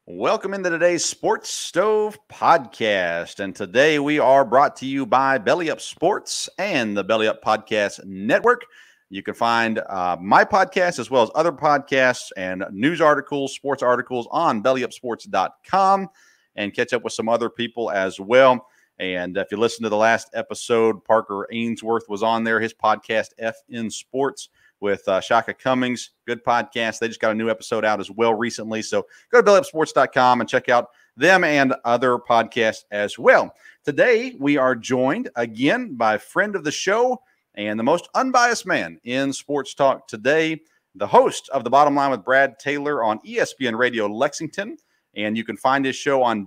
Welcome into today's Sports Stove podcast. And today we are brought to you by Belly Up Sports and the Belly Up Podcast Network. You can find my podcast as well as other podcasts and news articles, sports articles on bellyupsports.com and catch up with some other people as well. And if you listen to the last episode, Parker Ainsworth was on there, his podcast, FN Sports, with Shaka Cummings. Good podcast. They just got a new episode out as well recently. So go to bellyupsports.com and check out them and other podcasts as well. Today, we are joined again by a friend of the show and the most unbiased man in sports talk today, the host of The Bottom Line with Brad Taylor on ESPN Radio Lexington. And you can find his show on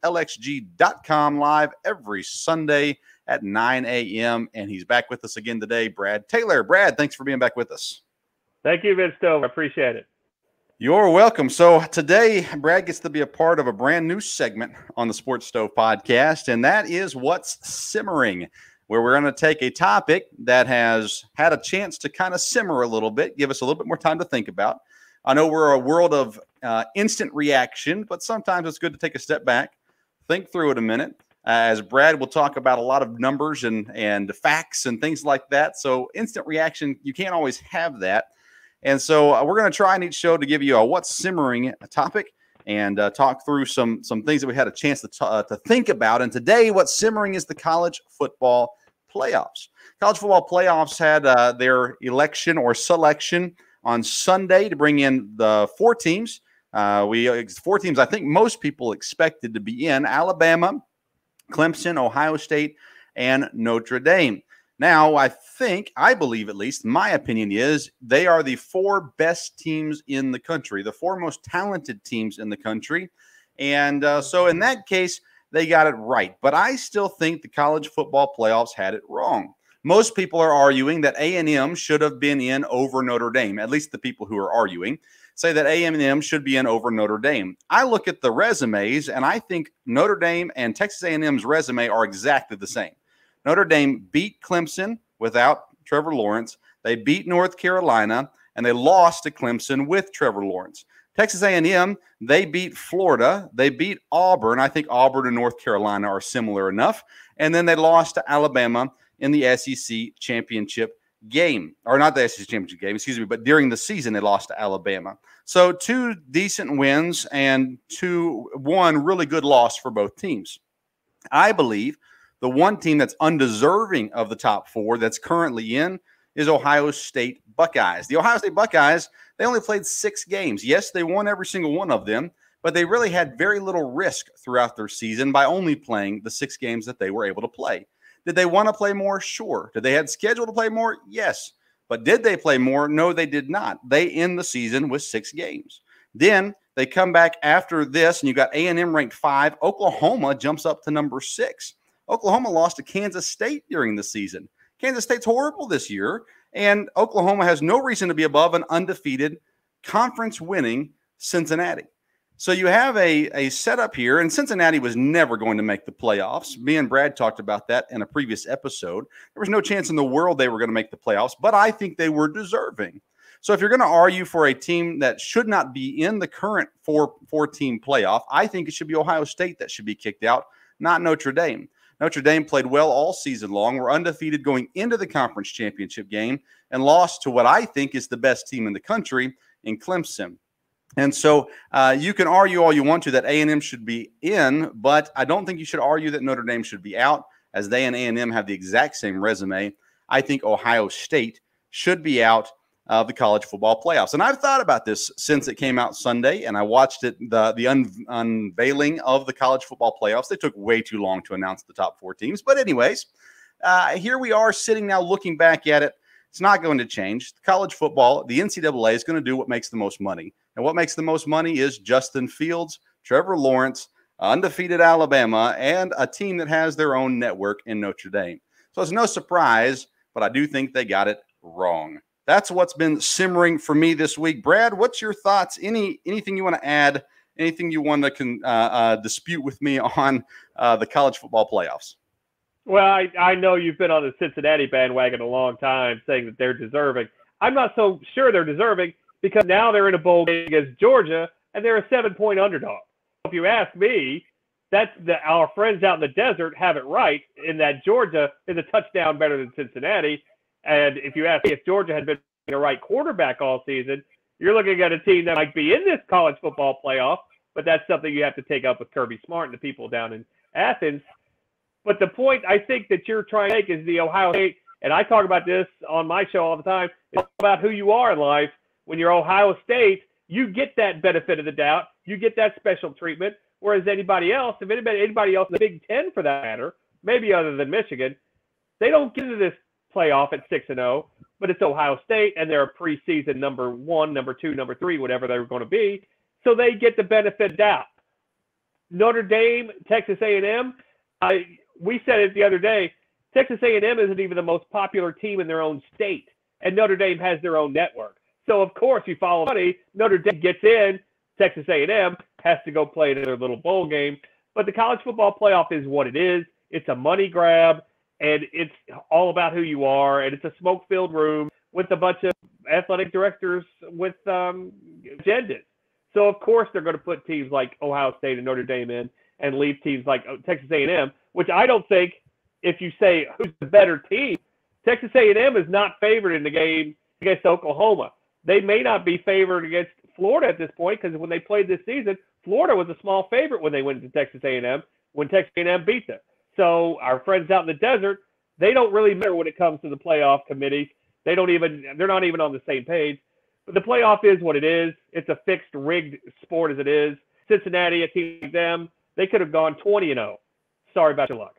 WLXG.com live every Sunday at 9 a.m. And he's back with us again today, Brad Taylor. Brad, thanks for being back with us. Thank you, Vince Stove. I appreciate it. You're welcome. So today, Brad gets to be a part of a brand new segment on the Sports Stove podcast, and that is What's Simmering, where we're going to take a topic that has had a chance to kind of simmer a little bit, give us a little bit more time to think about. I know we're a world of instant reaction, but sometimes it's good to take a step back, think through it a minute. As Brad will talk about a lot of numbers and facts and things like that. So instant reaction, you can't always have that. And so we're going to try in each show to give you a what's simmering topic and talk through some things that we had a chance to think about. And today, what's simmering is the college football playoffs. College football playoffs had their election or selection on Sunday to bring in the four teams. Four teams I think most people expected to be in: Alabama, Clemson, Ohio State, and Notre Dame. Now, I believe at least, my opinion is they are the four best teams in the country, the four most talented teams in the country. And so in that case, they got it right. But I still think the college football playoffs had it wrong. Most people are arguing that A&M should have been in over Notre Dame, at least the people who are arguing say that A&M should be in over Notre Dame. I look at the resumes, and I think Notre Dame and Texas A&M's resume are exactly the same. Notre Dame beat Clemson without Trevor Lawrence. They beat North Carolina, and they lost to Clemson with Trevor Lawrence. Texas A&M, they beat Florida. They beat Auburn. I think Auburn and North Carolina are similar enough. And then they lost to Alabama in the SEC championship game, or not the SEC championship game, excuse me, but during the season they lost to Alabama. So two decent wins and one really good loss for both teams. I believe the one team that's undeserving of the top four that's currently in is Ohio State Buckeyes. The Ohio State Buckeyes, they only played 6 games. Yes, they won every single one of them, but they really had very little risk throughout their season by only playing the 6 games that they were able to play. Did they want to play more? Sure. Did they have scheduled to play more? Yes. But did they play more? No, they did not. They end the season with 6 games. Then they come back after this, and you got A&M ranked 5. Oklahoma jumps up to number 6. Oklahoma lost to Kansas State during the season. Kansas State's horrible this year, and Oklahoma has no reason to be above an undefeated conference-winning Cincinnati. So you have a setup here, and Cincinnati was never going to make the playoffs. Me and Brad talked about that in a previous episode. There was no chance in the world they were going to make the playoffs, but I think they were deserving. So if you're going to argue for a team that should not be in the current four-team playoff, I think it should be Ohio State that should be kicked out, not Notre Dame. Notre Dame played well all season long, were undefeated going into the conference championship game, and lost to what I think is the best team in the country in Clemson. And so you can argue all you want to that A&M should be in, but I don't think you should argue that Notre Dame should be out, as they and A&M have the exact same resume. I think Ohio State should be out of the college football playoffs. And I've thought about this since it came out Sunday, and I watched it, the unveiling of the college football playoffs. They took way too long to announce the top 4 teams. But anyways, here we are sitting now looking back at it. It's not going to change. College football, the NCAA is going to do what makes the most money. And what makes the most money is Justin Fields, Trevor Lawrence, undefeated Alabama, and a team that has their own network in Notre Dame. So it's no surprise, but I do think they got it wrong. That's what's been simmering for me this week. Brad, what's your thoughts? Anything you want to add? Anything you want to dispute with me on the college football playoffs? Well, I know you've been on the Cincinnati bandwagon a long time, saying that they're deserving. I'm not so sure they're deserving because now they're in a bowl game against Georgia, and they're a 7-point underdog. if you ask me, our friends out in the desert have it right in that Georgia is a touchdown better than Cincinnati. And if you ask me if Georgia had been the right quarterback all season, you're looking at a team that might be in this college football playoff, but that's something you have to take up with Kirby Smart and the people down in Athens. But the point I think that you're trying to make is the Ohio State, and I talk about this on my show all the time, it's about who you are in life. When you're Ohio State, you get that benefit of the doubt. You get that special treatment, whereas anybody else, if anybody else in the Big Ten for that matter, maybe other than Michigan, they don't get into this playoff at 6-0, but it's Ohio State, and they're a preseason number 1, number 2, number 3, whatever they're going to be, so they get the benefit of doubt. Notre Dame, Texas A&M, we said it the other day, Texas A&M isn't even the most popular team in their own state, and Notre Dame has their own network. So, of course, you follow money, Notre Dame gets in, Texas A&M has to go play their little bowl game. But the college football playoff is what it is. It's a money grab, and it's all about who you are, and it's a smoke-filled room with a bunch of athletic directors with agendas. So, of course, they're going to put teams like Ohio State and Notre Dame in and leave teams like Texas A&M, which I don't think, if you say who's the better team, Texas A&M is not favored in the game against Oklahoma. They may not be favored against Florida at this point because when they played this season, Florida was a small favorite when they went to Texas A&M, when Texas A&M beat them. So our friends out in the desert, they don't really matter when it comes to the playoff committees. They're not even on the same page. But the playoff is what it is. It's a fixed, rigged sport as it is. Cincinnati, a team like them, they could have gone 20-0. Sorry about your luck.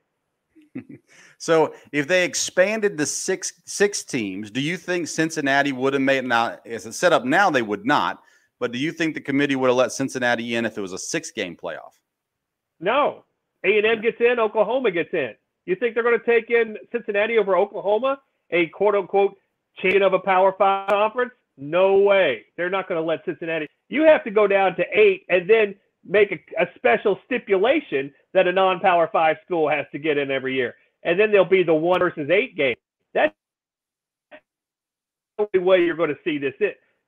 So if they expanded to six teams, do you think Cincinnati would have made it? Now, as it's set up now, they would not. But do you think the committee would have let Cincinnati in if it was a 6-game playoff? No. A&M gets in, Oklahoma gets in. You think they're going to take in Cincinnati over Oklahoma, a quote-unquote champion of a Power 5 conference? No way. They're not going to let Cincinnati. You have to go down to 8 and then make a special stipulation that a non-Power 5 school has to get in every year. And then there'll be the 1 versus 8 game. That's the only way you're going to see this,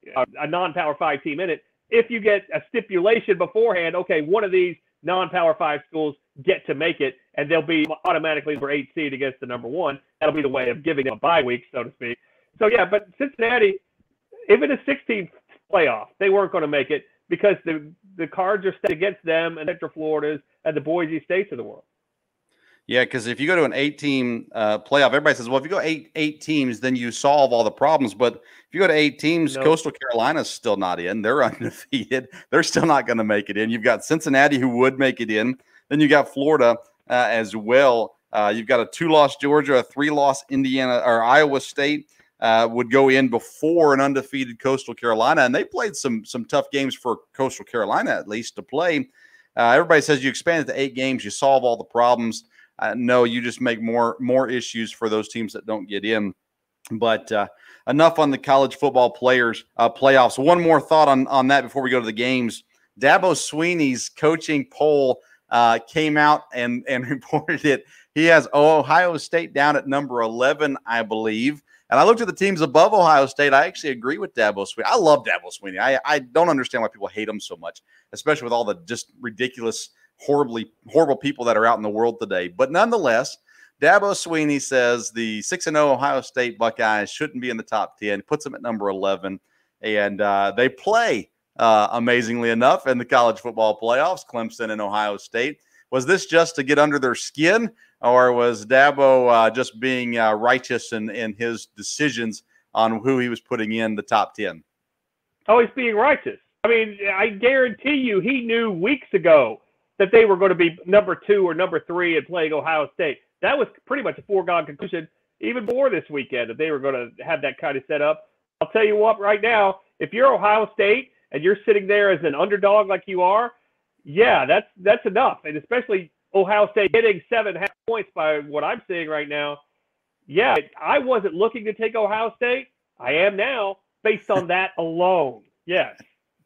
a non-Power 5 team in it. If you get a stipulation beforehand, okay, one of these non-Power 5 schools get to make it, and they'll be automatically number 8 seed against the number 1. That'll be the way of giving them a bye week, so to speak. So, yeah, but Cincinnati, even a 16th playoff, they weren't going to make it because the cards are set against them and Central Florida's and the Boise States of the world. Yeah, because if you go to an 8-team playoff, everybody says, well, if you go eight teams, then you solve all the problems. But if you go to 8 teams, nope. Coastal Carolina's still not in. They're undefeated. They're still not going to make it in. You've got Cincinnati who would make it in. Then you got Florida as well. You've got a 2-loss Georgia, a 3-loss Indiana or Iowa State would go in before an undefeated Coastal Carolina. And they played some tough games for Coastal Carolina, at least, to play. Everybody says you expand it to 8 games, you solve all the problems. No, you just make more issues for those teams that don't get in. But enough on the college football playoffs. One more thought on that before we go to the games. Dabo Swinney's coaching poll came out and reported it. He has Ohio State down at number 11, I believe. And I looked at the teams above Ohio State. I actually agree with Dabo Swinney. I love Dabo Swinney. I don't understand why people hate him so much, especially with all the just ridiculous, horrible people that are out in the world today. But nonetheless, Dabo Swinney says the 6-0 Ohio State Buckeyes shouldn't be in the top 10, puts them at number 11. And they play, amazingly enough, in the college football playoffs, Clemson and Ohio State. Was this just to get under their skin, or was Dabo just being righteous in his decisions on who he was putting in the top 10? Oh, he's being righteous. I mean, I guarantee you he knew weeks ago that they were going to be number 2 or number 3 and playing Ohio State. That was pretty much a foregone conclusion even before this weekend that they were going to have that kind of setup. I'll tell you what, right now, if you're Ohio State and you're sitting there as an underdog like you are, yeah, that's enough. And especially Ohio State getting 7.5 points by what I'm seeing right now. Yeah, I wasn't looking to take Ohio State. I am now based on that alone. Yes.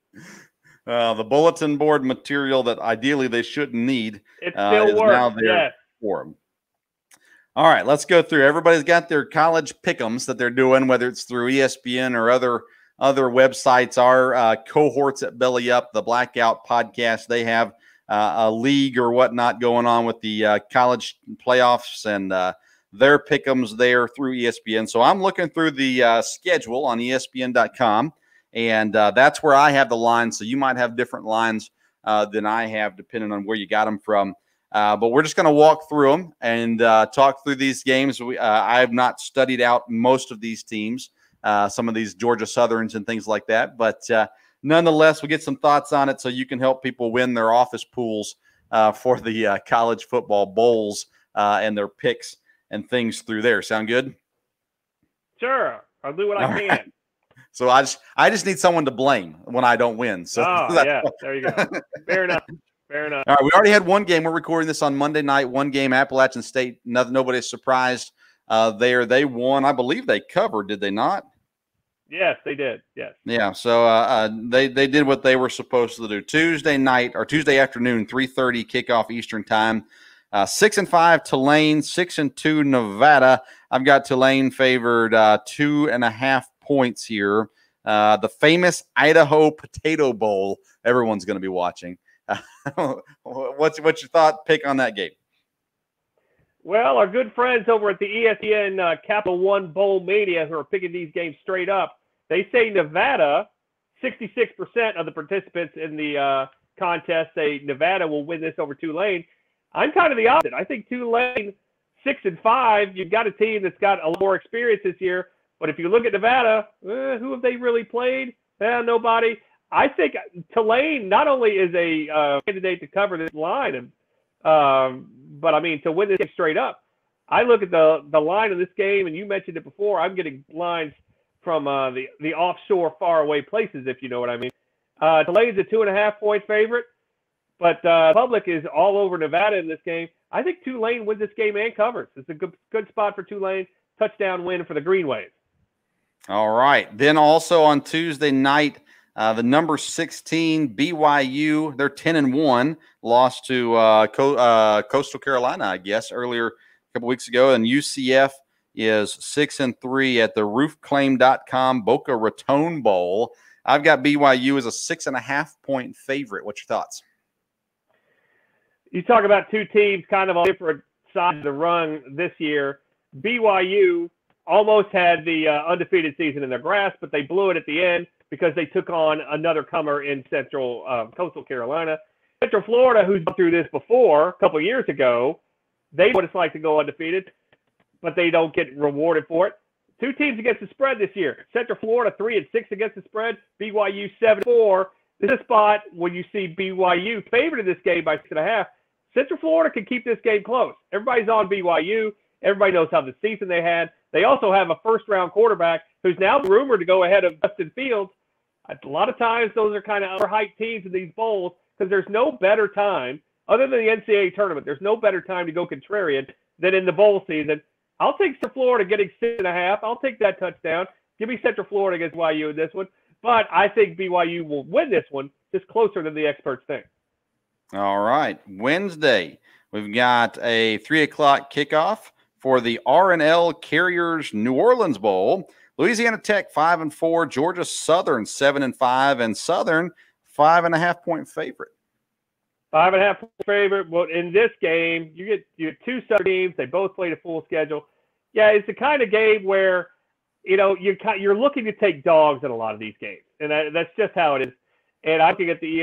The bulletin board material that ideally they shouldn't need it still is works. now there for them. All right, let's go through. Everybody's got their college pick'ems that they're doing, whether it's through ESPN or other websites. Our cohorts at Belly Up, the Blackout podcast, they have a league or whatnot going on with the college playoffs and their pick'ems there through ESPN. So I'm looking through the schedule on ESPN.com, and that's where I have the lines. So you might have different lines than I have, depending on where you got them from. But we're just going to walk through them and talk through these games. I have not studied out most of these teams, some of these Georgia Southerns and things like that. But nonetheless, we'll get some thoughts on it so you can help people win their office pools for the college football bowls and their picks and things through there. Sound good? Sure. I'll do what I can. Right. So I just need someone to blame when I don't win. So yeah, there you go. Fair enough. Fair enough. All right, we already had one game. We're recording this on Monday night. One game, Appalachian State. Nobody's surprised there. They won. I believe they covered. Did they not? Yes, they did. Yes. Yeah. So they did what they were supposed to do. Tuesday night or Tuesday afternoon, 3:30 kickoff Eastern time. 6-5 Tulane, 6-2 Nevada. I've got Tulane favored 2.5 points here. The famous Idaho Potato Bowl. Everyone's going to be watching. What's your thought pick on that game? Well, our good friends over at the ESPN Capital One Bowl Mania, who are picking these games straight up, they say Nevada, 66% of the participants in the contest say Nevada will win this over Tulane. I'm kind of the opposite. I think Tulane, 6-5. You've got a team that's got a lot more experience this year. But if you look at Nevada, who have they really played? Nobody. I think Tulane not only is a candidate to cover this line, but I mean to win this game straight up. I look at the line of this game, and you mentioned it before. I'm getting lines from the offshore, faraway places, if you know what I mean. Tulane's a 2.5-point favorite, but public is all over Nevada in this game. I think Tulane wins this game and covers. It's a good spot for Tulane. Touchdown win for the Green Waves. All right. Then also on Tuesday night, the number 16 BYU, they're 10-1, lost to Coastal Carolina, I guess, earlier a couple weeks ago. And UCF is 6-3 at the roofclaim.com Boca Raton Bowl. I've got BYU as a 6.5-point favorite. What's your thoughts? You talk about two teams kind of on different sides of the run this year. BYU almost had the undefeated season in their grasp, but they blew it at the end because they took on another comer in Coastal Carolina. Central Florida, who's been through this before a couple of years ago, they know what it's like to go undefeated, but they don't get rewarded for it. Two teams against the spread this year. Central Florida 3-6 against the spread. BYU 7-4. This is a spot when you see BYU favored in this game by 6.5. Central Florida can keep this game close. Everybody's on BYU. Everybody knows how the season they had. They also have a first-round quarterback who's now rumored to go ahead of Justin Fields. A lot of times those are kind of overhyped teams in these bowls because there's no better time, other than the NCAA tournament, there's no better time to go contrarian than in the bowl season. I'll take Central Florida getting 6.5. I'll take that touchdown. Give me Central Florida against BYU in this one. But I think BYU will win this one just closer than the experts think. All right. Wednesday, we've got a 3 o'clock kickoff for the R&L Carriers New Orleans Bowl. Louisiana Tech 5-4, Georgia Southern 7-5, and Southern 5.5-point favorite. 5.5-point favorite. Well, in this game, you get two Southern teams. They both played a full schedule. Yeah, it's the kind of game where you're looking to take dogs in a lot of these games, and that's just how it is. And I'm looking at the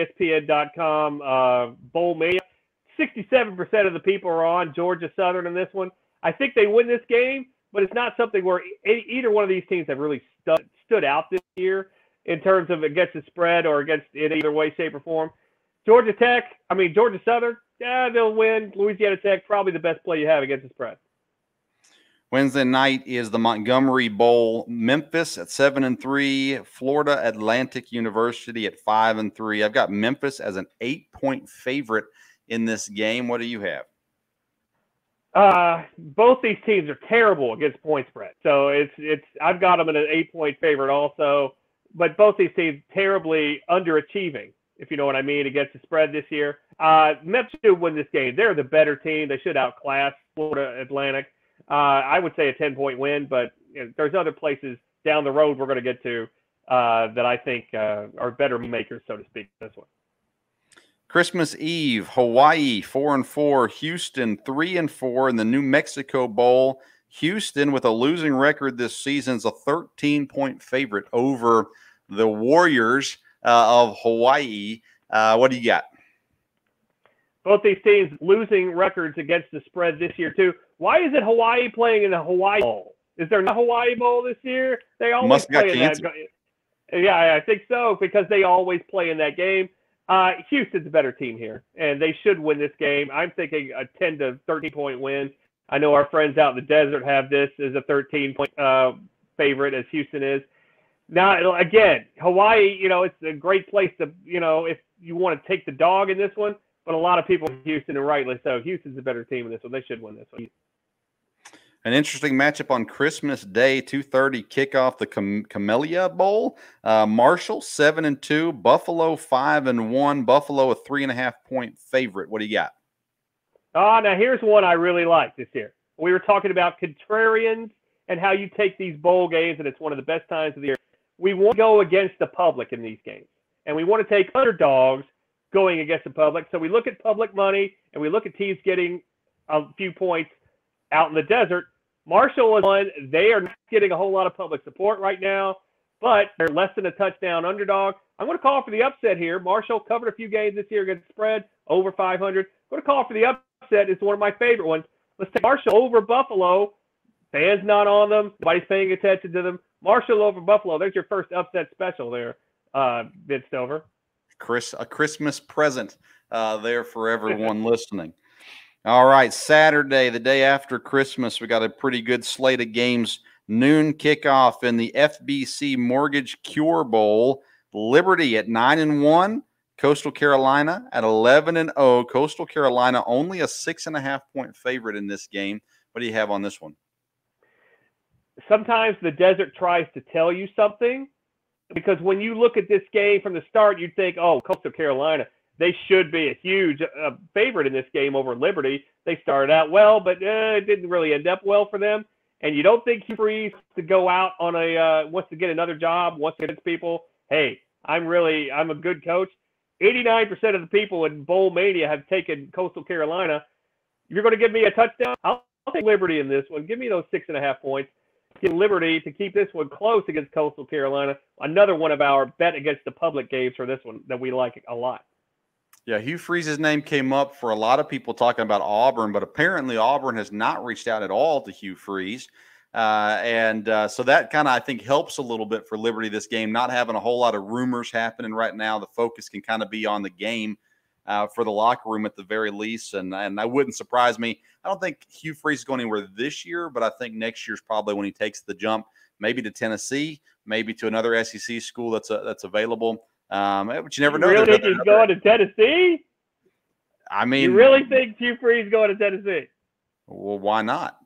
ESPN.com Bowl Mania. 67% of the people are on Georgia Southern in this one. I think they win this game, but it's not something where either one of these teams have really stood out this year in terms of against the spread or against in either way, shape, or form. Georgia Southern, yeah, they'll win. Louisiana Tech, probably the best play you have against the spread. Wednesday night is the Montgomery Bowl. Memphis at 7-3, Florida Atlantic University at 5-3. I've got Memphis as an 8-point favorite in this game. What do you have? Both these teams are terrible against point spread. So I've got them in an 8-point favorite also, but both these teams terribly underachieving, if you know what I mean, against the spread this year. Memphis should win this game. They're the better team. They should outclass Florida Atlantic. I would say a 10-point win, but there's other places down the road we're going to get to that I think are better makers, so to speak, this one. Christmas Eve, Hawaii 4-4, Houston 3-4 in the New Mexico Bowl. Houston, with a losing record this season, is a 13-point favorite over the Warriors of Hawaii. What do you got? Both these teams losing records against the spread this year too. Why is it Hawaii playing in the Hawaii Bowl? Is there not a Hawaii Bowl this year? They always play in that. Yeah, I think so, because they always play in that game. Houston's a better team here, and they should win this game. I'm thinking a 10 to 13-point win. I know our friends out in the desert have this as a 13-point favorite, as Houston is. Now, again, Hawaii, it's a great place to, if you want to take the dog in this one, but a lot of people in Houston, and rightly so. Houston's a better team in this one. They should win this one. An interesting matchup on Christmas Day, 2:30 kickoff, the Camellia Bowl. Marshall 7-2, Buffalo 5-1. Buffalo a 3.5-point favorite. What do you got? Now here's one I really like this year. We were talking about contrarians and how you take these bowl games, and it's one of the best times of the year. We want to go against the public in these games, and we want to take underdogs going against the public. So we look at public money, and we look at teams getting a few points out in the desert. Marshall is one. They are not getting a whole lot of public support right now, but they're less than a touchdown underdog. I'm going to call for the upset here. Marshall covered a few games this year against the spread, over 500. I'm going to call for the upset. It's one of my favorite ones. Let's take Marshall over Buffalo. Fans not on them. Nobody's paying attention to them. Marshall over Buffalo. There's your first upset special there, Vince Stover. A Christmas present there for everyone listening. All right, Saturday, the day after Christmas, we got a pretty good slate of games. Noon kickoff in the FBC Mortgage Cure Bowl. Liberty at 9-1, Coastal Carolina at 11-0. Coastal Carolina only a 6.5-point favorite in this game. What do you have on this one? Sometimes the desert tries to tell you something, because when you look at this game from the start, you'd think, oh, Coastal Carolina, they should be a huge favorite in this game over Liberty. They started out well, but it didn't really end up well for them. And you don't think Hugh Freeze to go out on wants to get another job, wants to get people, hey, I'm a good coach. 89% of the people in Bowl Mania have taken Coastal Carolina. You're going to give me a touchdown? I'll take Liberty in this one. Give me those 6.5 points. Get Liberty to keep this one close against Coastal Carolina. Another one of our bet against the public games for this one that we like a lot. Yeah, Hugh Freeze's name came up for a lot of people talking about Auburn, but apparently Auburn has not reached out at all to Hugh Freeze. So that kind of, I think, helps a little bit for Liberty this game, not having a whole lot of rumors happening right now. The focus can kind of be on the game for the locker room at the very least. And I wouldn't surprise me. I don't think Hugh Freeze is going anywhere this year, but I think next year's probably when he takes the jump, maybe to Tennessee, maybe to another SEC school that's available. But you never know. You really think he's going to Tennessee? I mean, you really think Hugh Freeze is going to Tennessee? Well, why not?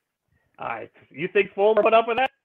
You think Fulmer put up with that?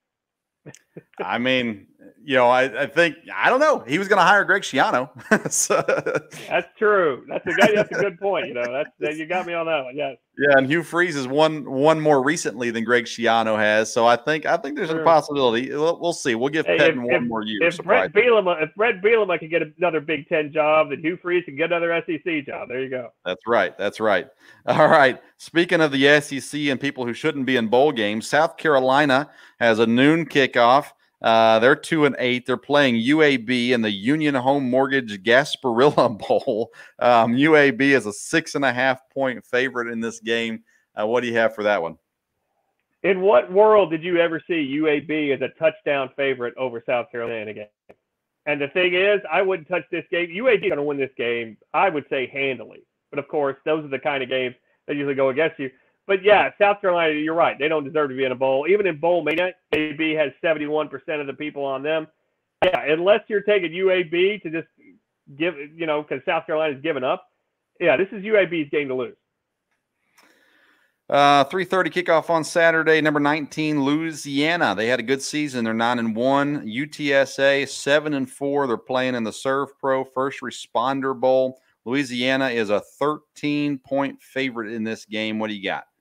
I mean, I think, I don't know. He was going to hire Greg Schiano. So. That's true. That's a good point. You got me on that one. Yes. Yeah, and Hugh Freeze is one more recently than Greg Schiano has. So I think there's a possibility. We'll see. We'll give Pettin one more year. If Brett Bielema can get another Big Ten job, then Hugh Freeze can get another SEC job. There you go. That's right. All right. Speaking of the SEC and people who shouldn't be in bowl games, South Carolina has a noon kickoff. They're 2-8. They're playing UAB in the Union Home Mortgage Gasparilla Bowl. UAB is a 6.5-point favorite in this game. What do you have for that one? In what world did you ever see UAB as a touchdown favorite over South Carolina again? And the thing is, I wouldn't touch this game. UAB is going to win this game, I would say, handily. But, of course, those are the kind of games that usually go against you. But, yeah, South Carolina, you're right. They don't deserve to be in a bowl. Even in Bowl Mania, UAB has 71% of the people on them. Yeah, unless you're taking UAB to just give, because South Carolina's given up. Yeah, this is UAB's game to lose. 3:30 kickoff on Saturday. Number 19, Louisiana. They had a good season. They're 9-1. UTSA 7-4. They're playing in the Serve Pro First Responder Bowl. Louisiana is a 13-point favorite in this game. What do you got?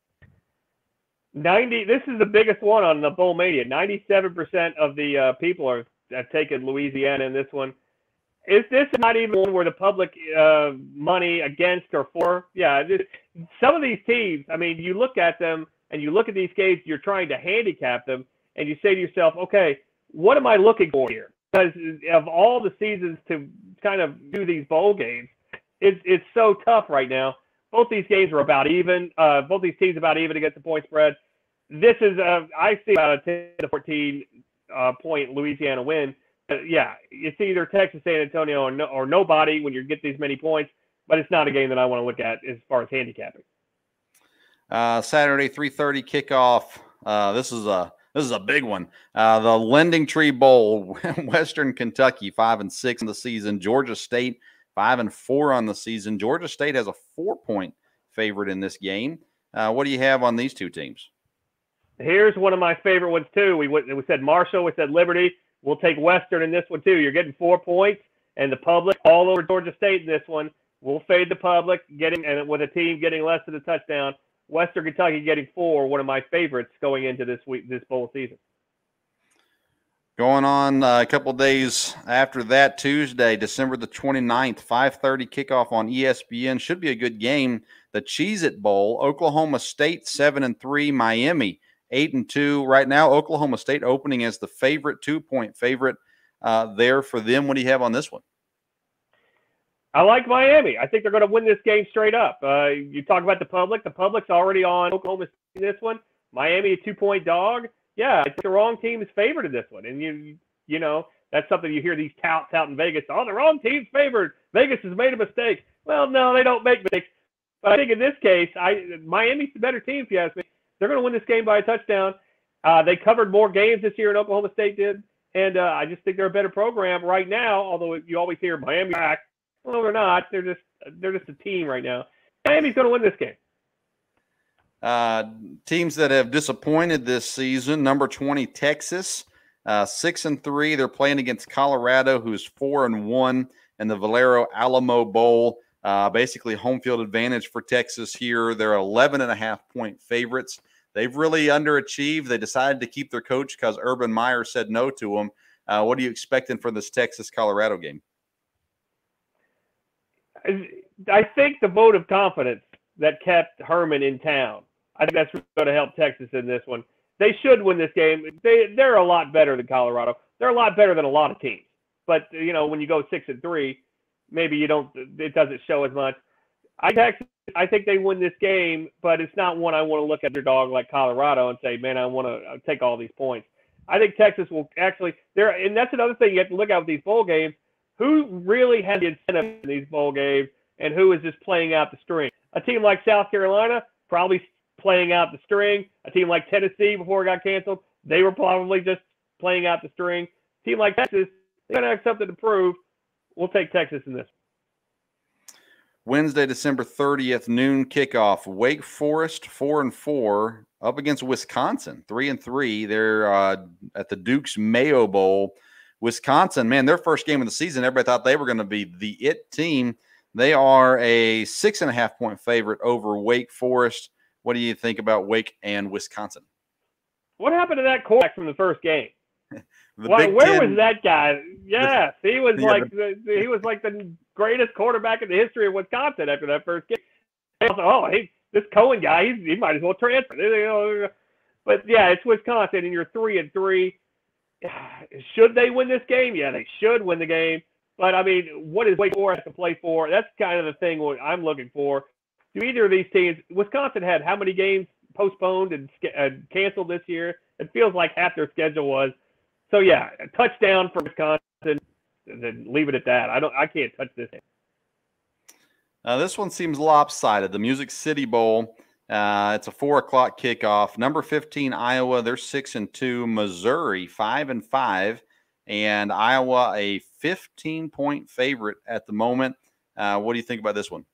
90. This is the biggest one on the Bowl Mania. 97% of the people have taken Louisiana in this one. Is this not even one where the public money against or for? Yeah, some of these teams, I mean, you look at them and you look at these games, you're trying to handicap them, and you say to yourself, okay, what am I looking for here? Because of all the seasons to kind of do these bowl games, it's so tough right now. Both these games are about even. Both these teams about even against the point spread. This is, I see about a 10 to 14 point Louisiana win. Yeah, it's either Texas, San Antonio, or nobody when you get these many points, but it's not a game that I want to look at as far as handicapping. Saturday, 3:30 kickoff. This is a big one. The Lending Tree Bowl, Western Kentucky, 5-6 in the season. Georgia State, 5-4 on the season. Georgia State has a 4-point favorite in this game. What do you have on these two teams? Here's one of my favorite ones too. We said Marshall, we said Liberty. We'll take Western in this one, too. You're getting 4 points, and the public all over Georgia State in this one. We'll fade the public, and with a team getting less than a touchdown. Western Kentucky getting 4, one of my favorites going into this bowl season. Going on a couple days after that, Tuesday, December the 29th, 5:30 kickoff on ESPN. Should be a good game. The Cheez-It Bowl, Oklahoma State, 7-3, Miami, 8-2 right now. Oklahoma State opening as the favorite, 2-point favorite there for them. What do you have on this one? I like Miami. I think they're going to win this game straight up. You talk about the public. The public's already on Oklahoma State in this one. Miami, a 2-point dog. Yeah, I think the wrong team is favored in this one. And, you know, that's something you hear these touts out in Vegas. Oh, the wrong team's favored. Vegas has made a mistake. Well, no, they don't make mistakes. But I think in this case, Miami's the better team, if you ask me. They're going to win this game by a touchdown. They covered more games this year than Oklahoma State did, and I just think they're a better program right now. Although you always hear Miami back, well, they're not. They're just a team right now. Miami's going to win this game. Teams that have disappointed this season: number 20 Texas, 6-3. They're playing against Colorado, who's 4-1 in the Valero Alamo Bowl. Basically home field advantage for Texas here. They're 11.5-point favorites. They've really underachieved. They decided to keep their coach because Urban Meyer said no to them. What are you expecting for this Texas-Colorado game? I think the vote of confidence that kept Herman in town, I think that's going to help Texas in this one. They should win this game. They're a lot better than Colorado. They're a lot better than a lot of teams. But, you know, when you go 6-3, maybe it doesn't show as much. I think they win this game, but it's not one I want to look at underdog like Colorado and say, man, I want to take all these points. I think Texas will actually and that's another thing you have to look at with these bowl games. Who really had the incentive in these bowl games and who is just playing out the string? A team like South Carolina, probably playing out the string. A team like Tennessee, before it got canceled, they were probably just playing out the string. A team like Texas, they're going to have something to prove. We'll take Texas in this. Wednesday, December 30th, noon kickoff. Wake Forest, 4-4, up against Wisconsin, 3-3. They're at the Duke's Mayo Bowl. Wisconsin, man, their first game of the season, everybody thought they were going to be the it team. They are a 6.5-point favorite over Wake Forest. What do you think about Wake and Wisconsin? What happened to that quarterback from the first game? Where was that guy? Yes, he was like the greatest quarterback in the history of Wisconsin after that first game. This Cohen guy, he might as well transfer. But yeah, it's Wisconsin, and you're 3-3. Should they win this game? Yeah, they should win the game. But I mean, what is Wake Forest to play for? That's kind of the thing what I'm looking for. Do either of these teams? Wisconsin had how many games postponed and canceled this year? It feels like half their schedule was. So yeah, a touchdown for Wisconsin, and then leave it at that. I can't touch this. This one seems lopsided. The Music City Bowl. It's a 4:00 kickoff. Number 15 Iowa. They're 6-2. Missouri 5-5, and Iowa a 15-point favorite at the moment. What do you think about this one?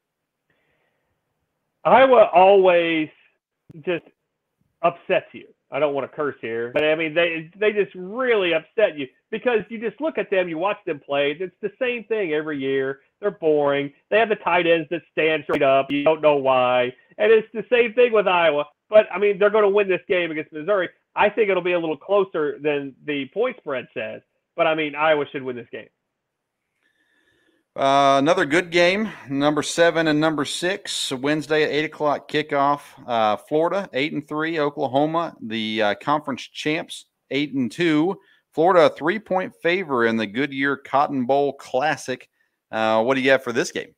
Iowa always just upsets you. I don't want to curse here, but I mean, they just really upset you because you just look at them, you watch them play. It's the same thing every year. They're boring. They have the tight ends that stand straight up. You don't know why. And it's the same thing with Iowa. But, I mean, they're going to win this game against Missouri. I think it'll be a little closer than the point spread says. But, I mean, Iowa should win this game. Another good game, number 7 and number 6, Wednesday at 8:00 kickoff. Florida 8-3, Oklahoma, the conference champs 8-2. Florida a 3-point favor in the Goodyear Cotton Bowl Classic. What do you have for this game?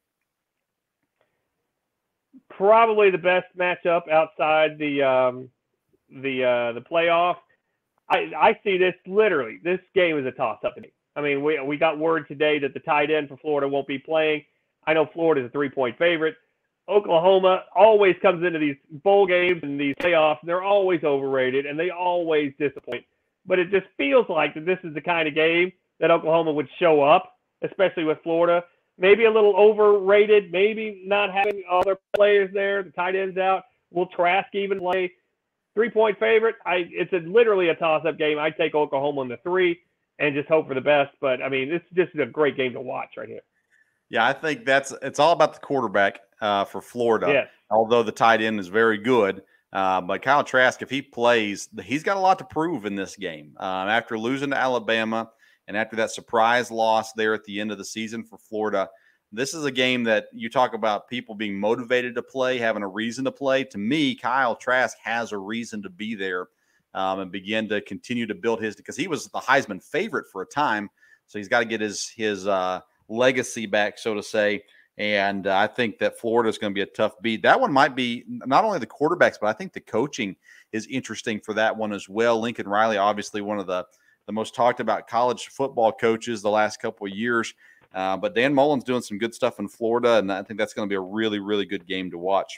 Probably the best matchup outside the playoff. I see this literally. This game is a toss-up to me. I mean, we got word today that the tight end for Florida won't be playing. I know Florida's a 3-point favorite. Oklahoma always comes into these bowl games and these playoffs. They're always overrated, and they always disappoint. But it just feels like that this is the kind of game that Oklahoma would show up, especially with Florida. Maybe a little overrated, maybe not having other players there, the tight ends out. Will Trask even play? 3-point favorite. It's literally a toss-up game. I take Oklahoma in the 3 and just hope for the best. But, I mean, this is just a great game to watch right here. Yeah, I think it's all about the quarterback for Florida, yes. Although the tight end is very good. But Kyle Trask, if he plays, he's got a lot to prove in this game. After losing to Alabama and after that surprise loss there at the end of the season for Florida, this is a game that you talk about people being motivated to play, having a reason to play. To me, Kyle Trask has a reason to be there and begin to continue to build his – because he was the Heisman favorite for a time, so he's got to get his legacy back, so to say. And I think that Florida is going to be a tough beat. That one might be not only the quarterbacks, but I think the coaching is interesting for that one as well. Lincoln Riley, obviously one of the most talked about college football coaches the last couple of years. But Dan Mullen's doing some good stuff in Florida, and I think that's going to be a really, really good game to watch.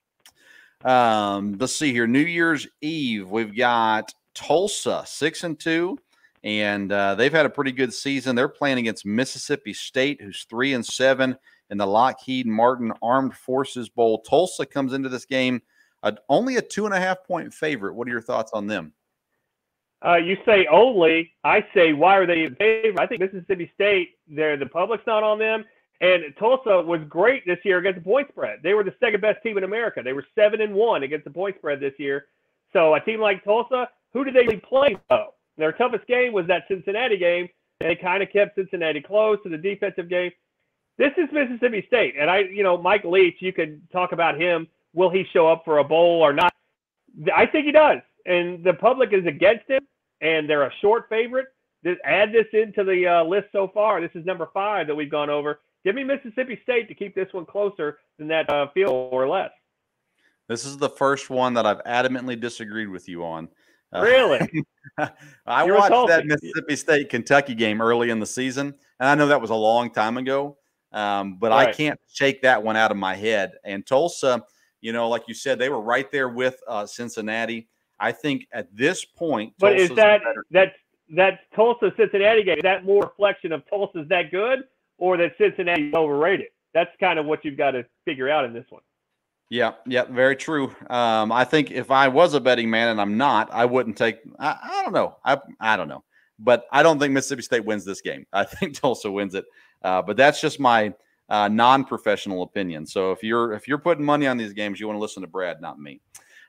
Let's see here. New Year's Eve, we've got Tulsa 6-2. And they've had a pretty good season. They're playing against Mississippi State, who's 3-7 in the Lockheed Martin Armed Forces Bowl. Tulsa comes into this game only a 2.5-point favorite. What are your thoughts on them? You say only. I say, why are they in favor? I think Mississippi State, the public's not on them. And Tulsa was great this year against the point spread. They were the second best team in America. They were 7-1 against the point spread this year. So a team like Tulsa, who did they play though? Their toughest game was that Cincinnati game. They kind of kept Cincinnati close to the defensive game. This is Mississippi State. And Mike Leach, you could talk about him. Will he show up for a bowl or not? I think he does. And the public is against him, and they're a short favorite. Add this into the list so far. This is number 5 that we've gone over. Give me Mississippi State to keep this one closer than that field or less. This is the first one that I've adamantly disagreed with you on. Really? I watched that Mississippi State-Kentucky game early in the season, and I know that was a long time ago, but right. I can't shake that one out of my head. And Tulsa, like you said, they were right there with Cincinnati. I think at this point, but Tulsa's that Tulsa-Cincinnati game, is that more reflection of Tulsa's that good or that Cincinnati's overrated? That's kind of what you've got to figure out in this one. Yeah, very true. I think if I was a betting man, and I'm not, I wouldn't take. I don't know. I don't know, but I don't think Mississippi State wins this game. I think Tulsa wins it, but that's just my non-professional opinion. So if you're putting money on these games, you want to listen to Brad, not me.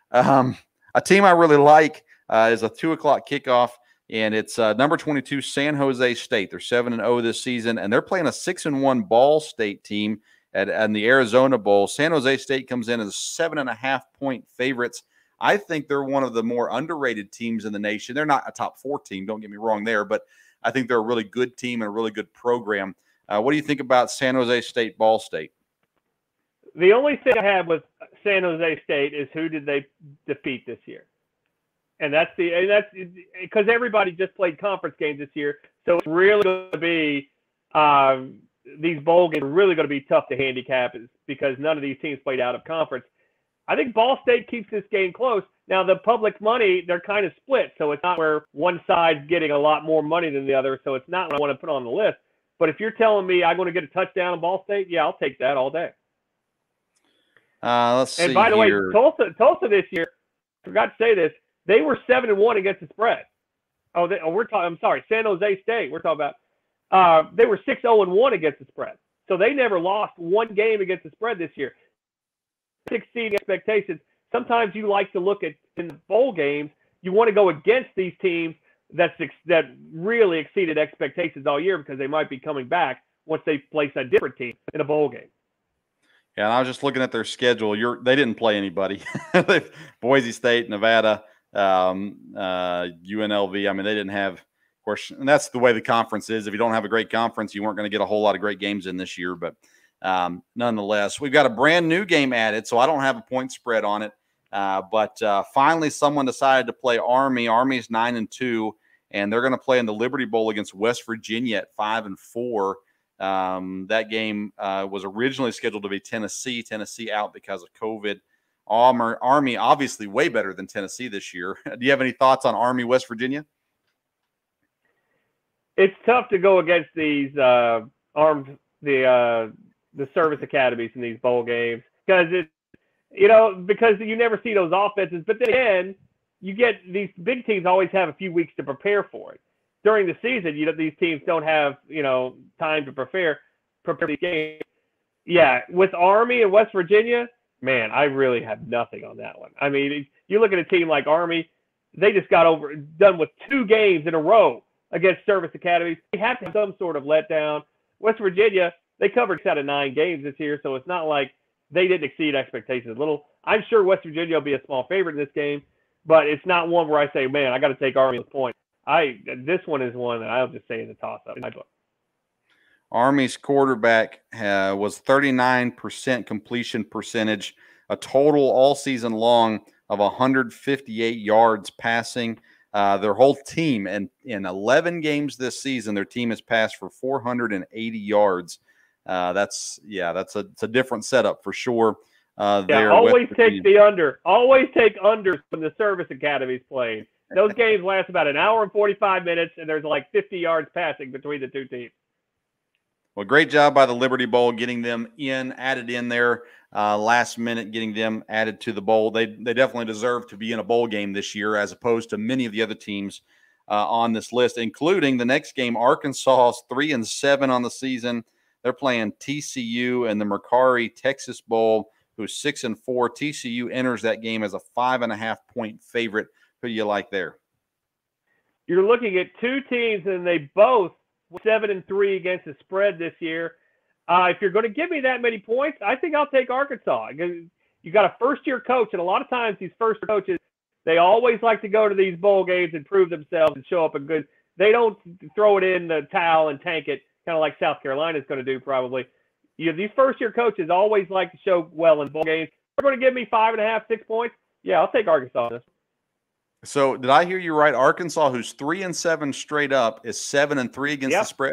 A team I really like is a 2:00 kickoff, and it's number 22 San Jose State. They're 7-0 this season, and they're playing a 6-1 Ball State team. And the Arizona Bowl. San Jose State comes in as 7.5-point favorites. I think they're one of the more underrated teams in the nation. They're not a top 4 team, don't get me wrong there, but I think they're a really good team and a really good program. What do you think about San Jose State, Ball State? The only thing I have with San Jose State is who did they defeat this year? And that's because everybody just played conference games this year, so it's really going to be these bowl games are really going to be tough to handicap because none of these teams played out of conference. I think Ball State keeps this game close. Now, the public money, they're kind of split, so it's not where one side's getting a lot more money than the other, so it's not what I want to put on the list. But if you're telling me I'm going to get a touchdown in Ball State, yeah, I'll take that all day. Let's see. And by the here. way, Tulsa this year, I forgot to say this, they were 7-1 against the spread. I'm sorry, San Jose State. We're talking about. They were 6-0-1 against the spread. So they never lost one game against the spread this year. Exceeding expectations. Sometimes you like to look at in the bowl games, you want to go against these teams that really exceeded expectations all year because they might be coming back. once they place a different team in a bowl game. Yeah, and I was just looking at their schedule. They didn't play anybody. Boise State, Nevada, UNLV. I mean, they didn't have, of course, and that's the way the conference is. If you don't have a great conference, you weren't going to get a whole lot of great games in this year. But nonetheless, we've got a brand new game added, so I don't have a point spread on it. But finally, someone decided to play Army. Army's 9-2, and they're going to play in the Liberty Bowl against West Virginia at 5-4. That game was originally scheduled to be Tennessee. Tennessee out because of COVID. Army obviously way better than Tennessee this year. Do you have any thoughts on Army, West Virginia? It's tough to go against these the service academies in these bowl games because because you never see those offenses. But then again, you get these big teams always have a few weeks to prepare for it. During the season, these teams don't have, time to prepare these games. Yeah, with Army and West Virginia, man, I really have nothing on that one. I mean, you look at a team like Army, they just got done with 2 games in a row against service academies. They have to have some sort of letdown. West Virginia, they covered 6 out of 9 games this year, so it's not like they didn't exceed expectations. I'm sure West Virginia will be a small favorite in this game, but it's not one where I say, man, I got to take Army at this point. This one is one that I'll just say is a toss-up in my book. Army's quarterback was 39% completion percentage, a total all season long of 158 yards passing. Their whole team, and in 11 games this season, their team has passed for 480 yards. That's a different setup for sure. Always take the under. Always take unders when the service academies played. Those games last about an hour and 45 minutes, and there's like 50 yards passing between the two teams. Well, great job by the Liberty Bowl getting them added in there last minute, getting them added to the bowl. They definitely deserve to be in a bowl game this year as opposed to many of the other teams on this list, including the next game. Arkansas is 3-7 on the season. They're playing TCU in the Mercari Texas Bowl, who's 6-4. TCU enters that game as a 5.5-point favorite. Who do you like there? You're looking at 2 teams, and they both 7-3 against the spread this year. If you're going to give me that many points, I think I'll take Arkansas. You got a first-year coach, and a lot of times these first coaches, they always like to go to these bowl games and prove themselves and show up a good. They don't throw it in the towel and tank it, kind of like South Carolina is going to do probably. These first-year coaches always like to show well in bowl games. You're going to give me 5.5, 6 points? Yeah, I'll take Arkansas. So did I hear you right? Arkansas, who's 3-7 straight up, is 7-3 against the spread.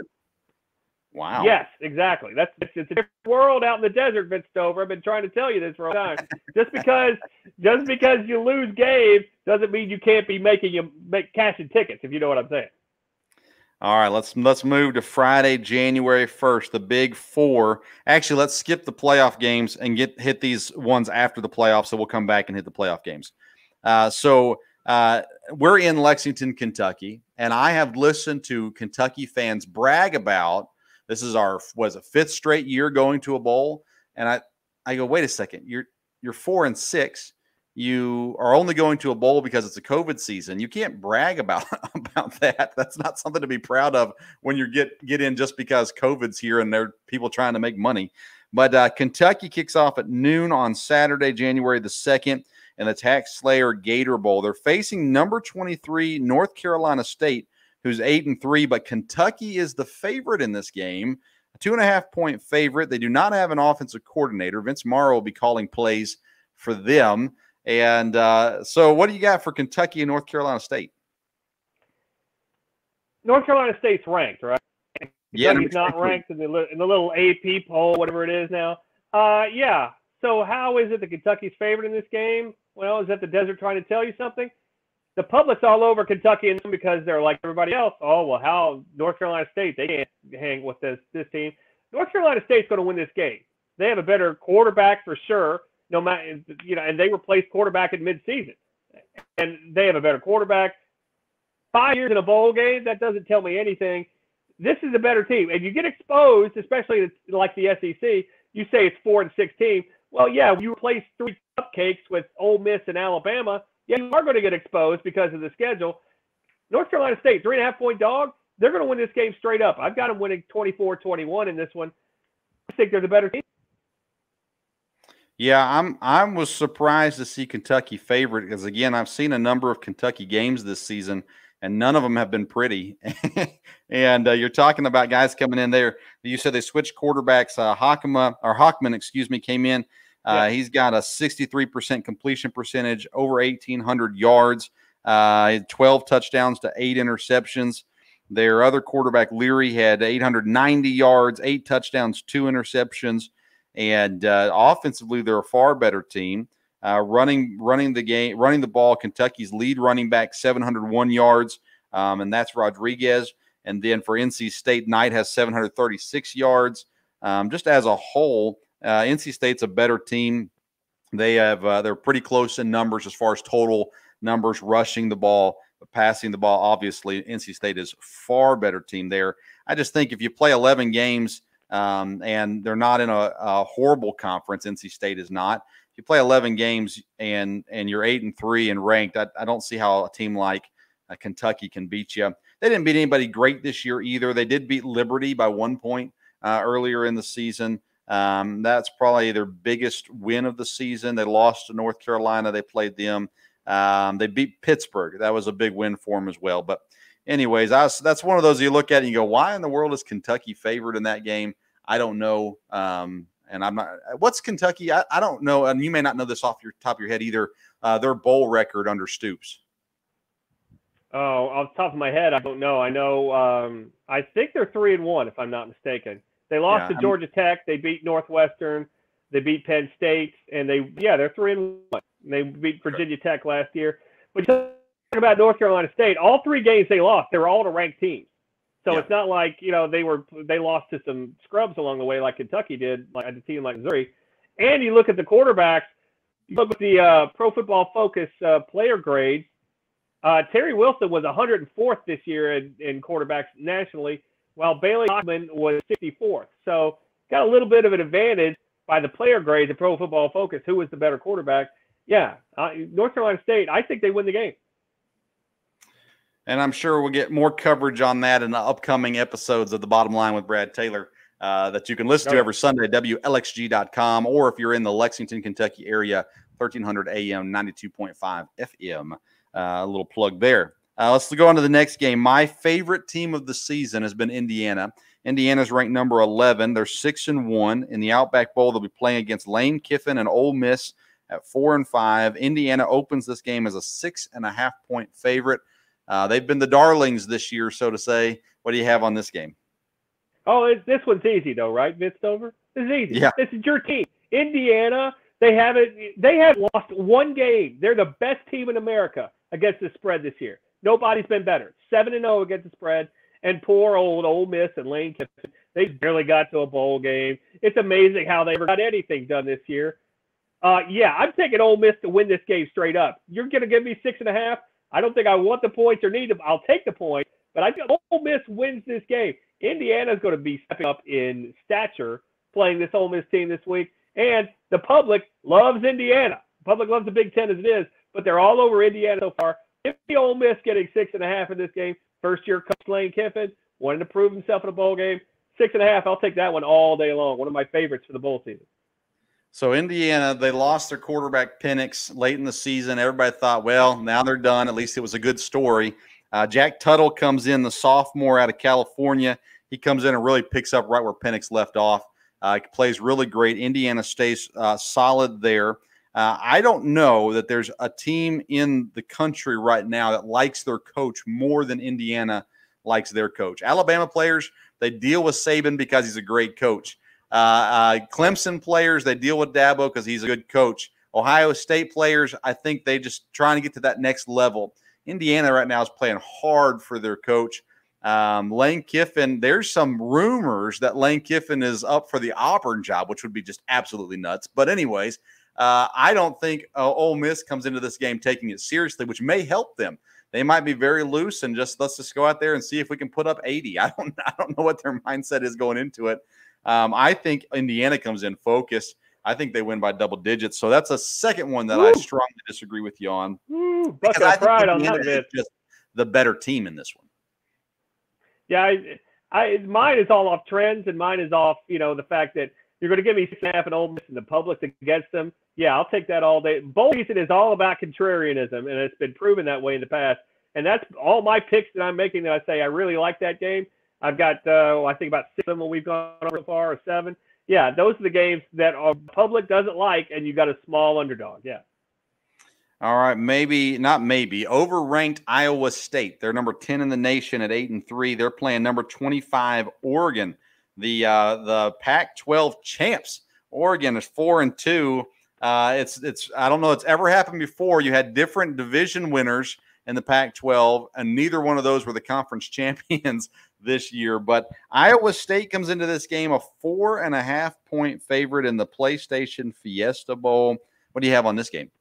Wow. Yes, exactly. It's a different world out in the desert, Vince Stover. I've been trying to tell you this for a long time. just because you lose games doesn't mean you can't be cashing tickets, if you know what I'm saying. All right, let's move to Friday, January 1st, the Big Four. Actually, let's skip the playoff games and hit these ones after the playoffs, so we'll come back and hit the playoff games. We're in Lexington, Kentucky, and I have listened to Kentucky fans brag about this is our 5th straight year going to a bowl, and I go, wait a second, you're 4-6. You are only going to a bowl because it's a COVID season. You can't brag about that. That's not something to be proud of when you get in just because COVID's here and there are people trying to make money. But Kentucky kicks off at noon on Saturday, January the 2nd. In the Tax Slayer Gator Bowl. They're facing number 23 North Carolina State, who's 8-3, but Kentucky is the favorite in this game, a 2.5-point favorite. They do not have an offensive coordinator. Vince Morrow will be calling plays for them. And so what do you got for Kentucky and North Carolina State? North Carolina State's ranked, right? Yeah. Kentucky's not ranked in the little AP poll, whatever it is now. Yeah. So how is it that Kentucky's favored in this game? Well, is that the desert trying to tell you something? The public's all over Kentucky and because they're like everybody else. Oh, well, how North Carolina State, they can't hang with this team. North Carolina State's going to win this game. They have a better quarterback for sure. No matter, and they replaced quarterback in midseason. And they have a better quarterback. 5 years in a bowl game, that doesn't tell me anything. This is a better team. And you get exposed, especially like the SEC, you say it's 4-6 team. Well, yeah, you replace 3 cupcakes with Ole Miss and Alabama. Yeah, you are going to get exposed because of the schedule. North Carolina State, 3.5-point dog. they're going to win this game straight up. I've got them winning 24-21 in this one. I think they're the better team. Yeah, I was surprised to see Kentucky favorite because, again, I've seen a number of Kentucky games this season, and none of them have been pretty. And you're talking about guys coming in there. You said they switched quarterbacks. Hockman, came in. He's got a 63% completion percentage, over 1,800 yards, 12 touchdowns to 8 interceptions. Their other quarterback, Leary, had 890 yards, 8 touchdowns, 2 interceptions. And offensively, they're a far better team. Running the ball, Kentucky's lead running back, 701 yards, and that's Rodriguez. And then for NC State, Knight has 736 yards. Just as a whole, NC State's a better team. They're pretty close in numbers as far as total numbers, rushing the ball, passing the ball. Obviously, NC State is far better team there. I just think if you play 11 games, and they're not in a horrible conference. NC State is not. If you play 11 games and you're 8-3 and ranked, I don't see how a team like Kentucky can beat you. They didn't beat anybody great this year either. They did beat Liberty by 1 point earlier in the season. That's probably their biggest win of the season. They lost to North Carolina. They played them. They beat Pittsburgh. That was a big win for them as well. But anyways, that's one of those you look at and you go, why in the world is Kentucky favored in that game? I don't know. And I'm not – what's Kentucky? I don't know. And you may not know this off your top of your head either. Their bowl record under Stoops. Oh, off the top of my head, I don't know. I know I think they're 3-1, if I'm not mistaken. They lost to Georgia Tech. They beat Northwestern. They beat Penn State. And they're 3-1. They beat Virginia Tech last year. But about North Carolina State, all 3 games they lost, they were all to ranked teams. So it's not like, they lost to some scrubs along the way like Kentucky did, like a team like Missouri. And you look at the quarterbacks, you look at the Pro Football Focus player grades. Terry Wilson was 104th this year in quarterbacks nationally, while Bailey Hockman was 64th. So got a little bit of an advantage by the player grades of Pro Football Focus, who was the better quarterback. North Carolina State, I think they win the game. And I'm sure we'll get more coverage on that in the upcoming episodes of The Bottom Line with Brad Taylor that you can listen to every Sunday at WLXG.com, or if you're in the Lexington, Kentucky area, 1300 AM, 92.5 FM. A little plug there. Let's go on to the next game. My favorite team of the season has been Indiana. Indiana's ranked number 11. They're 6-1. In the Outback Bowl, they'll be playing against Lane Kiffin and Ole Miss at 4-5. Indiana opens this game as a 6.5-point favorite. They've been the darlings this year, so to say. What do you have on this game? Oh, this one's easy, though, right, Vince Stover? This is easy. Yeah. This is your team. Indiana, they have lost 1 game. They're the best team in America against the spread this year. Nobody's been better. 7-0 against the spread. And poor old Ole Miss and Lane Kiffin, they barely got to a bowl game. It's amazing how they ever got anything done this year. I'm taking Ole Miss to win this game straight up. You're going to give me 6.5? I don't think I want the points or need them. I'll take the point, but I think Ole Miss wins this game. Indiana's going to be stepping up in stature playing this Ole Miss team this week, and the public loves Indiana. The public loves the Big Ten as it is, but they're all over Indiana so far. Give me Ole Miss getting 6.5 in this game. First-year coach Lane Kiffin wanted to prove himself in a bowl game. 6.5, I'll take that one all day long. One of my favorites for the bowl season. So Indiana, they lost their quarterback Penix late in the season. Everybody thought, well, now they're done. At least it was a good story. Jack Tuttle comes in, the sophomore out of California. He comes in and really picks up right where Penix left off. Plays really great. Indiana stays solid there. I don't know that there's a team in the country right now that likes their coach more than Indiana likes their coach. Alabama players, they deal with Saban because he's a great coach. Clemson players, they deal with Dabo because he's a good coach. Ohio State players, I think they just trying to get to that next level. Indiana right now is playing hard for their coach. Lane Kiffin, there's some rumors that Lane Kiffin is up for the Auburn job, which would be just absolutely nuts. But anyways, I don't think Ole Miss comes into this game taking it seriously, which may help them. They might be very loose and let's just go out there and see if we can put up 80. I don't know what their mindset is going into it. I think Indiana comes in focused. I think they win by double digits. So that's a second one that I strongly disagree with you on. Buckeye pride on that, is just the better team in this one. Yeah, mine is all off trends, and mine is off, the fact that you're going to give me 6.5 and Ole Miss and the public's against them. Yeah, I'll take that all day. Bowl season is all about contrarianism, and it's been proven that way in the past. And that's all my picks that I'm making that I say I really like that game. I've got, I think about 6 of them we've gone over so far, or 7. Yeah, those are the games that our public doesn't like, and you got a small underdog. Yeah. All right, overranked Iowa State. They're number 10 in the nation at 8-3. They're playing number 25 Oregon, the Pac-12 champs. Oregon is 4-2. It's I don't know it's ever happened before. You had different division winners in the Pac-12, and neither one of those were the conference champions this year. But Iowa State comes into this game a 4.5-point favorite in the PlayStation Fiesta Bowl. What do you have on this game?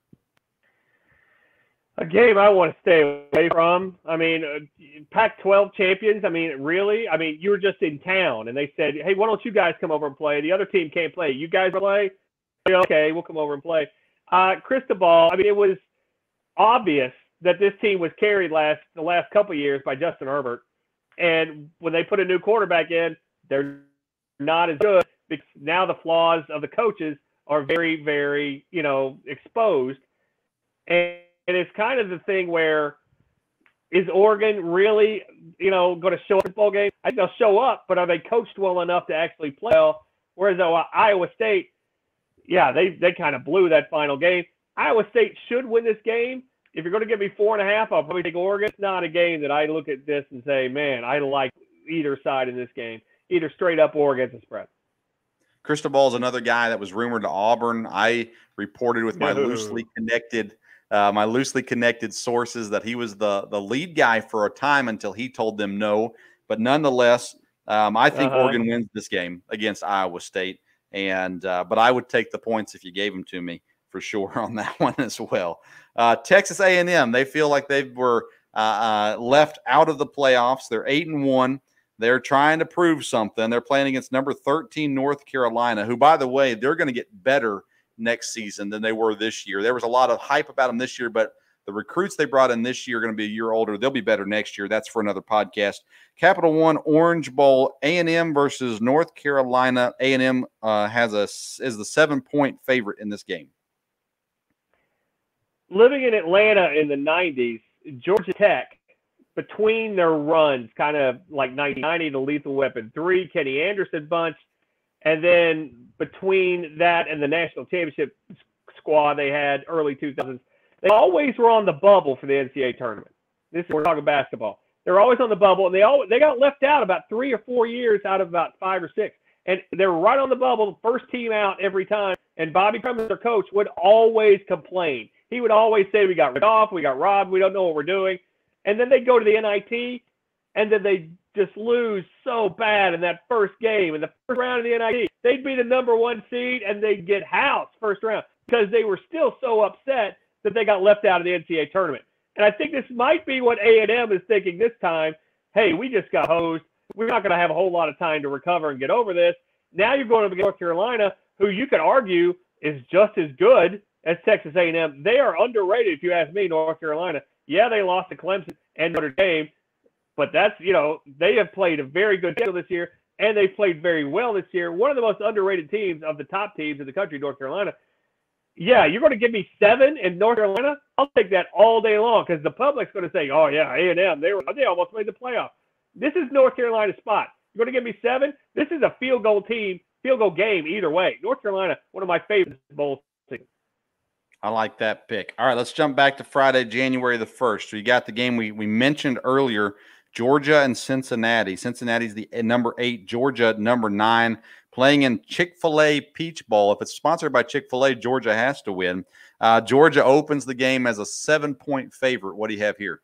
A game I want to stay away from. I mean, Pac-12 champions, really? You were just in town, and they said, hey, why don't you guys come over and play? The other team can't play. You guys play? Okay, we'll come over and play. Cristobal, it was obvious that this team was carried the last couple of years by Justin Herbert. And when they put a new quarterback in, they're not as good because now the flaws of the coaches are very, very, exposed. And it's kind of the thing where, is Oregon really, going to show up in the bowl game? I think they'll show up, but are they coached well enough to actually play well? Whereas Iowa State, yeah, they kind of blew that final game. Iowa State should win this game. If you're going to give me 4.5, I'll probably take Oregon. It's not a game that I look at this and say, man, I like either side in this game, either straight up or against the spread. Cristobal is another guy that was rumored to Auburn. I reported with my loosely connected sources that he was the lead guy for a time until he told them no. But nonetheless, I think Oregon wins this game against Iowa State. And but I would take the points if you gave them to me for sure on that one as well. Texas A&M, they feel like they were left out of the playoffs. They're 8-1. They're trying to prove something. They're playing against number 13 North Carolina, who, by the way, they're going to get better next season than they were this year. There was a lot of hype about them this year, but the recruits they brought in this year are going to be a year older. They'll be better next year. That's for another podcast. Capital One Orange Bowl, A&M versus North Carolina. A&M is the 7-point favorite in this game. Living in Atlanta in the 90s, Georgia Tech, between their runs, kind of like 1990, the Lethal Weapon 3, Kenny Anderson bunch, and then between that and the national championship squad they had early 2000s, they always were on the bubble for the NCAA tournament. We're talking basketball. They're always on the bubble, and they got left out about 3 or 4 years out of about 5 or 6. And they're right on the bubble, first team out every time. And Bobby Crumb, their coach, would always complain. He would always say, we got ripped off, we got robbed, we don't know what we're doing. And then they'd go to the NIT, and then they just lose so bad in that first game. In the first round of the NIT, they'd be the number 1 seed, and they'd get housed first round because they were still so upset that they got left out of the NCAA tournament. And I think this might be what A&M is thinking this time. Hey, we just got hosed. We're not going to have a whole lot of time to recover and get over this. Now you're going up against North Carolina, who you could argue is just as good as Texas A&M. They are underrated, if you ask me, North Carolina. Yeah, they lost to Clemson and Notre Dame, but that's, they have played a very good schedule this year, and they've played very well this year. One of the most underrated teams of the top teams in the country, North Carolina. Yeah, you're going to give me 7 in North Carolina? I'll take that all day long because the public's going to say, oh, yeah, A&M, they almost made the playoff. This is North Carolina's spot. You're going to give me 7? This is a field goal game either way. North Carolina, one of my favorite bowl teams. I like that pick. All right, let's jump back to Friday, January the 1st. We got the game we mentioned earlier, Georgia and Cincinnati. Cincinnati's the number 8, Georgia number 9, playing in Chick-fil-A Peach Bowl. If it's sponsored by Chick-fil-A, Georgia has to win. Georgia opens the game as a 7-point favorite. What do you have here?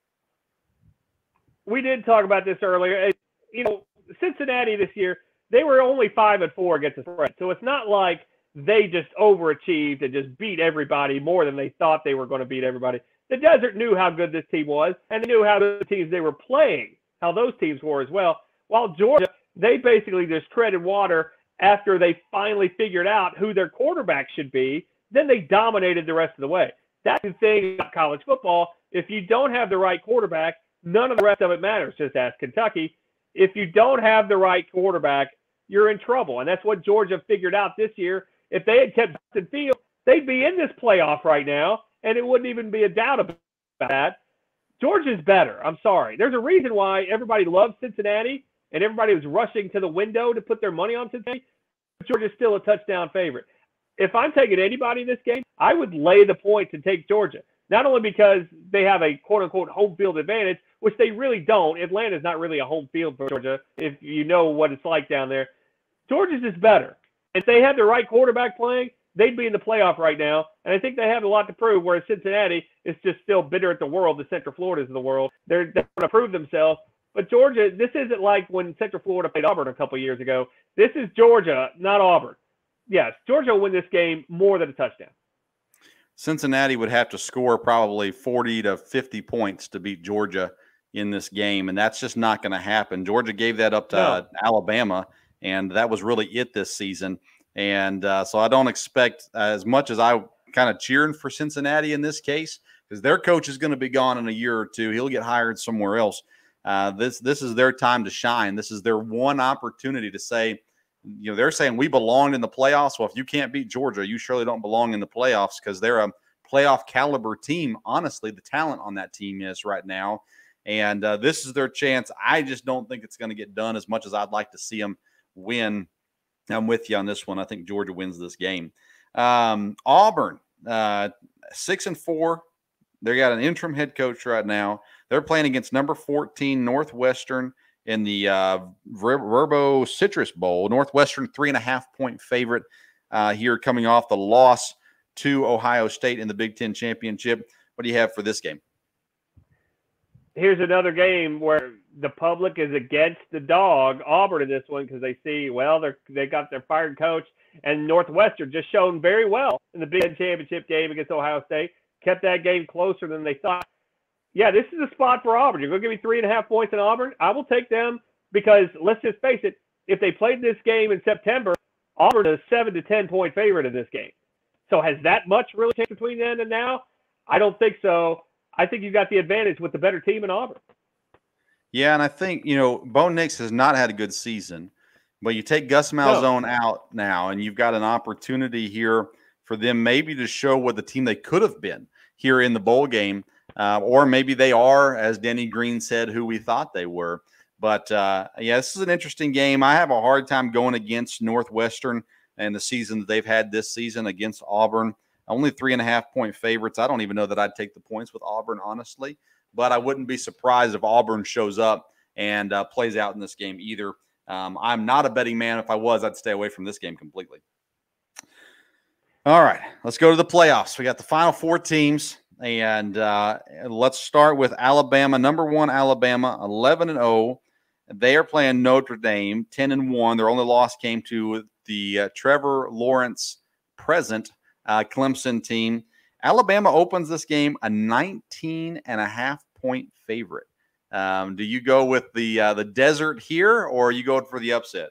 We did talk about this earlier. Cincinnati this year, they were only 5-4 against the spread. So it's not like they just overachieved and just beat everybody more than they thought they were going to beat everybody. The Desert knew how good this team was, and they knew how the teams they were playing, how those teams were as well. While Georgia, they basically just treaded water after they finally figured out who their quarterback should be. Then they dominated the rest of the way. That's the thing about college football. If you don't have the right quarterback, none of the rest of it matters. Just ask Kentucky. if you don't have the right quarterback, you're in trouble. And that's what Georgia figured out this year. If they had kept Justin Fields, they'd be in this playoff right now, and it wouldn't even be a doubt about that. Georgia's better. I'm sorry. There's a reason why everybody loves Cincinnati, and everybody was rushing to the window to put their money on Cincinnati. But Georgia's still a touchdown favorite. If I'm taking anybody in this game, I would lay the points and take Georgia. Not only because they have a quote-unquote home field advantage, which they really don't. Atlanta's not really a home field for Georgia, if you know what it's like down there. Georgia's just better. If they had the right quarterback playing, they'd be in the playoff right now. And I think they have a lot to prove, whereas Cincinnati is just still bitter at the world, the Central Floridas of the world. They're going to prove themselves. But Georgia, this isn't like when Central Florida played Auburn a couple of years ago. This is Georgia, not Auburn. Yes, Georgia will win this game more than a touchdown. Cincinnati would have to score probably 40 to 50 points to beat Georgia in this game, and that's just not going to happen. Georgia gave that up to Alabama, and that was really it this season. And so I don't expect as much as I kind of cheering for Cincinnati in this case, because their coach is going to be gone in a year or two. He'll get hired somewhere else. This is their time to shine. This is their one opportunity to say, they're saying we belonged in the playoffs. Well, if you can't beat Georgia, you surely don't belong in the playoffs, because they're a playoff caliber team. Honestly, the talent on that team is right now. And this is their chance. I just don't think it's going to get done as much as I'd like to see them win. I'm with you on this one. I think Georgia wins this game. Auburn, 6-4. They got an interim head coach right now. They're playing against number 14 Northwestern in the Verbo Citrus Bowl. Northwestern 3.5-point favorite here, coming off the loss to Ohio State in the Big Ten championship. What do you have for this game? Here's another game where the public is against the dog, Auburn, in this one, because they see, well, they got their fired coach, and Northwestern just shown very well in the Big Ten championship game against Ohio State, kept that game closer than they thought. Yeah, this is a spot for Auburn. You're going to give me 3.5 points in Auburn? I will take them, because let's just face it, if they played this game in September, Auburn is a 7 to 10 point favorite in this game. So has that much really changed between then and now? I don't think so. I think you've got the advantage with the better team in Auburn. Yeah, and I think, Bo Nix has not had a good season, but you take Gus Malzahn out now, and you've got an opportunity here for them maybe to show what the team they could have been here in the bowl game, or maybe they are, as Denny Green said, who we thought they were. But, this is an interesting game. I have a hard time going against Northwestern and the season that they've had this season against Auburn. Only 3.5-point favorites. I don't even know that I'd take the points with Auburn, honestly. But I wouldn't be surprised if Auburn shows up and plays out in this game either. I'm not a betting man. If I was, I'd stay away from this game completely. All right, let's go to the playoffs. We got the final four teams, and let's start with Alabama. Number 1, Alabama, 11-0. They are playing Notre Dame, 10-1. Their only loss came to the Trevor Lawrence present Clemson team. Alabama opens this game a 19.5-point favorite. Do you go with the desert here, or you go for the upset?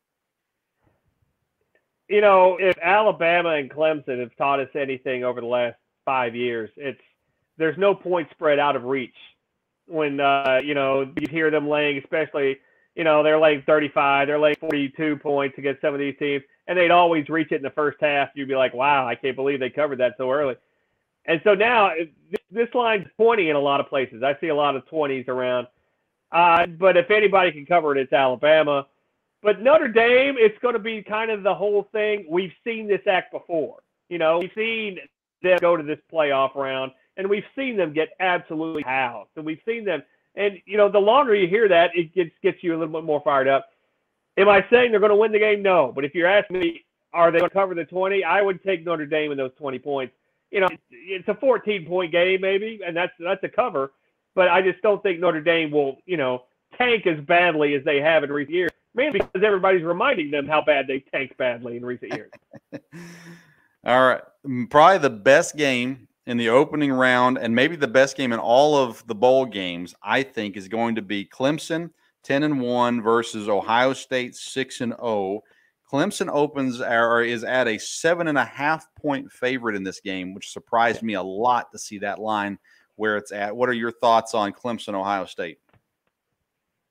If Alabama and Clemson have taught us anything over the last 5 years, there's no point spread out of reach. When you hear them laying, especially they're laying 35, they're laying 42 points against some of these teams, and they'd always reach it in the first half. You'd be like, wow, I can't believe they covered that so early. And so now this line's 20 in a lot of places. I see a lot of 20s around. But if anybody can cover it, it's Alabama. But Notre Dame, it's going to be kind of the whole thing. We've seen this act before. We've seen them go to this playoff round, and we've seen them get absolutely housed. And we've seen them. And, the longer you hear that, it gets you a little bit more fired up. Am I saying they're going to win the game? No. But if you're asking me, are they going to cover the 20? I would take Notre Dame in those 20 points. It's a 14-point game maybe, and that's a cover. But I just don't think Notre Dame will, tank as badly as they have in recent years, mainly because everybody's reminding them how bad they tanked badly in recent years. All right. Probably the best game in the opening round, and maybe the best game in all of the bowl games, I think, is going to be Clemson 10-1 versus Ohio State 6-0. Clemson is at a 7.5-point favorite in this game, which surprised me a lot to see that line where it's at. What are your thoughts on Clemson, Ohio State?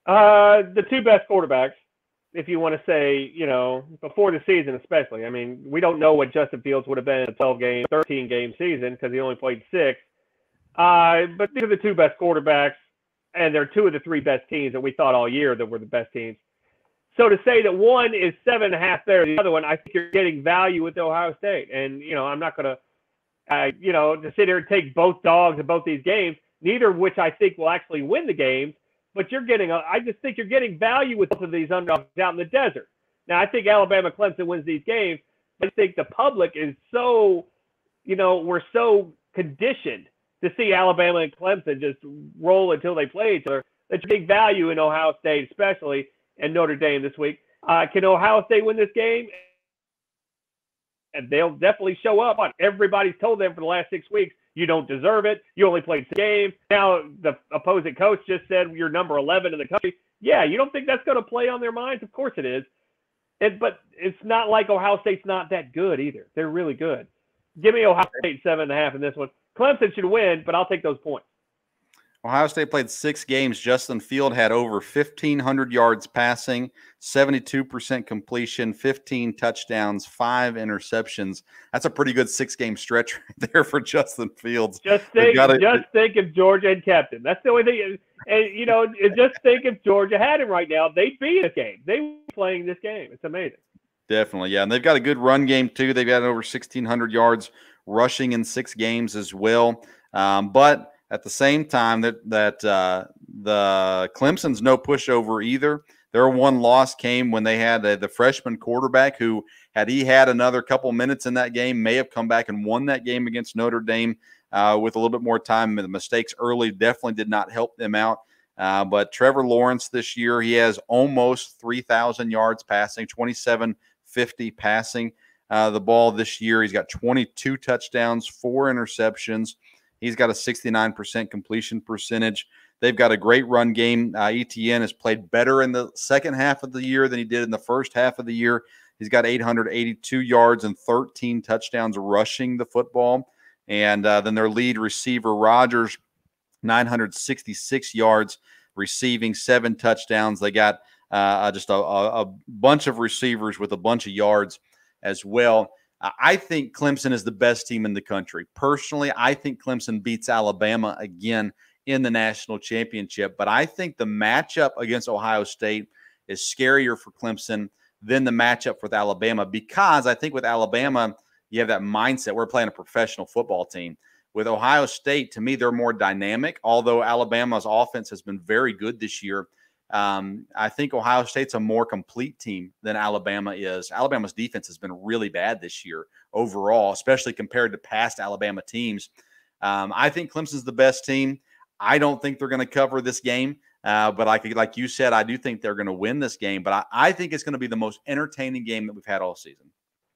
The two best quarterbacks, if you want to say, before the season especially. I mean, we don't know what Justin Fields would have been in a 12-game, 13-game season because he only played 6. But these are the two best quarterbacks, and they're two of the three best teams that we thought all year that were the best teams. So to say that one is 7.5 better than the other one, I think you're getting value with Ohio State. And, I'm not going to, to sit here and take both dogs in both these games, neither of which I think will actually win the games. But I just think you're getting value with both of these underdogs out in the desert. Now, I think Alabama-Clemson wins these games. But I think the public is so, we're so conditioned to see Alabama and Clemson just roll until they play each other. That you take value in Ohio State, especially, and Notre Dame this week. Can Ohio State win this game? And they'll definitely show up. Everybody's told them for the last 6 weeks, you don't deserve it. You only played 6 games. Now the opposing coach just said you're number 11 in the country. Yeah, you don't think that's going to play on their minds? Of course it is. But it's not like Ohio State's not that good either. They're really good. Give me Ohio State 7.5 in this one. Clemson should win, but I'll take those points. Ohio State played 6 games. Justin Field had over 1,500 yards passing, 72% completion, 15 touchdowns, 5 interceptions. That's a pretty good 6-game stretch right there for Justin Fields. Just think if Georgia had kept him. That's the only thing. And, just think if Georgia had him right now, they'd be in this game. They would be playing this game. It's amazing. Definitely, yeah. And they've got a good run game, too. They've got over 1,600 yards rushing in 6 games as well. But at the same time, the Clemson's no pushover either. Their one loss came when they had the freshman quarterback who, had he had another couple minutes in that game, may have come back and won that game against Notre Dame with a little bit more time. The mistakes early definitely did not help them out. But Trevor Lawrence this year, he has almost 3,000 yards passing, 2,750 passing the ball this year. He's got 22 touchdowns, 4 interceptions. He's got a 69% completion percentage. They've got a great run game. ETN has played better in the second half of the year than he did in the first half of the year. He's got 882 yards and 13 touchdowns rushing the football. And then their lead receiver, Rodgers, 966 yards receiving, 7 touchdowns. They got just a bunch of receivers with a bunch of yards as well. I think Clemson is the best team in the country. Personally, I think Clemson beats Alabama again in the national championship. But I think the matchup against Ohio State is scarier for Clemson than the matchup with Alabama, because I think with Alabama, you have that mindset. We're playing a professional football team. With Ohio State, to me, they're more dynamic, although Alabama's offense has been very good this year. I think Ohio State's a more complete team than Alabama is. Alabama's defense has been really bad this year overall, especially compared to past Alabama teams. I think Clemson's the best team. I don't think they're going to cover this game, but like you said, I do think they're going to win this game. But I think it's going to be the most entertaining game that we've had all season.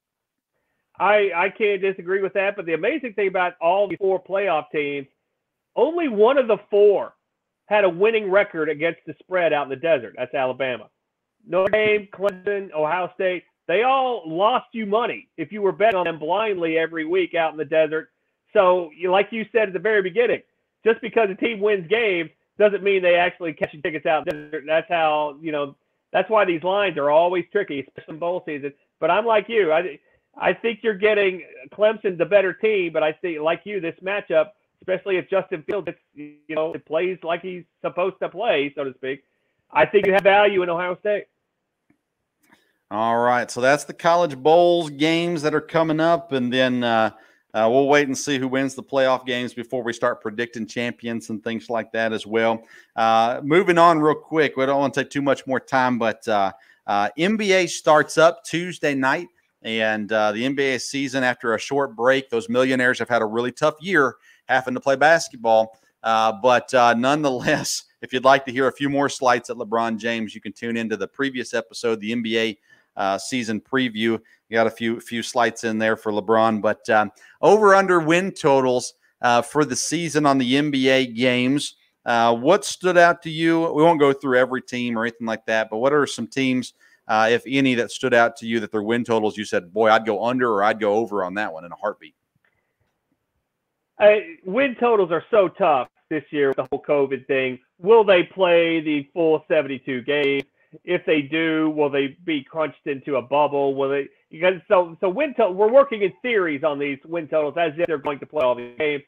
I can't disagree with that. But the amazing thing about all the 4 playoff teams, only one of the 4 had a winning record against the spread out in the desert. That's Alabama. Notre Dame, Clemson, Ohio State, they all lost you money if you were betting on them blindly every week out in the desert. So, like you said at the very beginning, just because a team wins games doesn't mean they actually catch your tickets out in the desert. That's how, that's why these lines are always tricky, especially in bowl season. But I'm like you. I think you're getting Clemson the better team, but I think, like you, this matchup, especially if Justin Fields, it plays like he's supposed to play, so to speak, I think you have value in Ohio State. All right, so that's the college bowls games that are coming up, and then we'll wait and see who wins the playoff games before we start predicting champions and things like that as well. Moving on real quick, we don't want to take too much more time, but NBA starts up Tuesday night, and the NBA season, after a short break, those millionaires have had a really tough year having to play basketball. But nonetheless, if you'd like to hear a few more slights at LeBron James, you can tune into the previous episode, the NBA season preview. You got a few slights in there for LeBron. But over-under win totals for the season on the NBA games. What stood out to you? We won't go through every team or anything like that, but what are some teams, if any, that stood out to you that their win totals you said, boy, I'd go under or I'd go over on that one in a heartbeat? Win totals are so tough this year with the whole COVID thing. Will they play the full 72 games? If they do, will they be crunched into a bubble? Will they? Because so we're working in series on these win totals as if they're going to play all these games.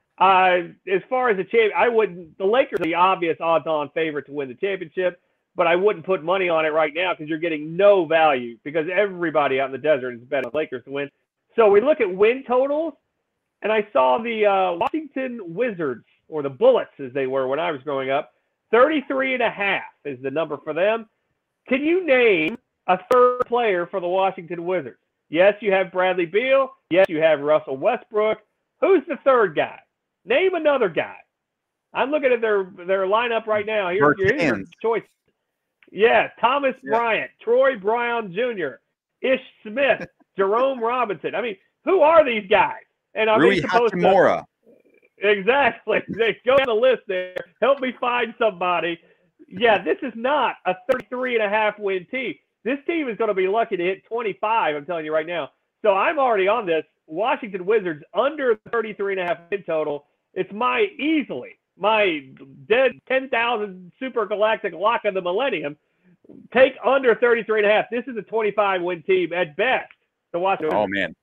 As far as the champ, I wouldn't. The Lakers are the obvious odds-on favorite to win the championship, but I wouldn't put money on it right now because you're getting no value because everybody out in the desert is betting on the Lakers to win. So we look at win totals, and I saw the Washington Wizards, or the Bullets as they were when I was growing up, 33.5 is the number for them. Can you name a third player for the Washington Wizards? Yes, you have Bradley Beal. Yes, you have Russell Westbrook. Who's the third guy? Name another guy. I'm looking at their lineup right now. Here's your choice. Yeah, Thomas Bryant, Troy Brown Jr., Ish Smith, Jerome Robinson. I mean, who are these guys? And I'm Rui supposed Hachimura. to. Exactly. They go on the list there. Help me find somebody. Yeah, this is not a 33.5 win team. This team is going to be lucky to hit 25, I'm telling you right now. So I'm already on this. Washington Wizards under 33.5 win total. It's easily my dead 10,000 super galactic lock of the millennium. Take under 33.5. This is a 25 win team at best to watch. Oh man,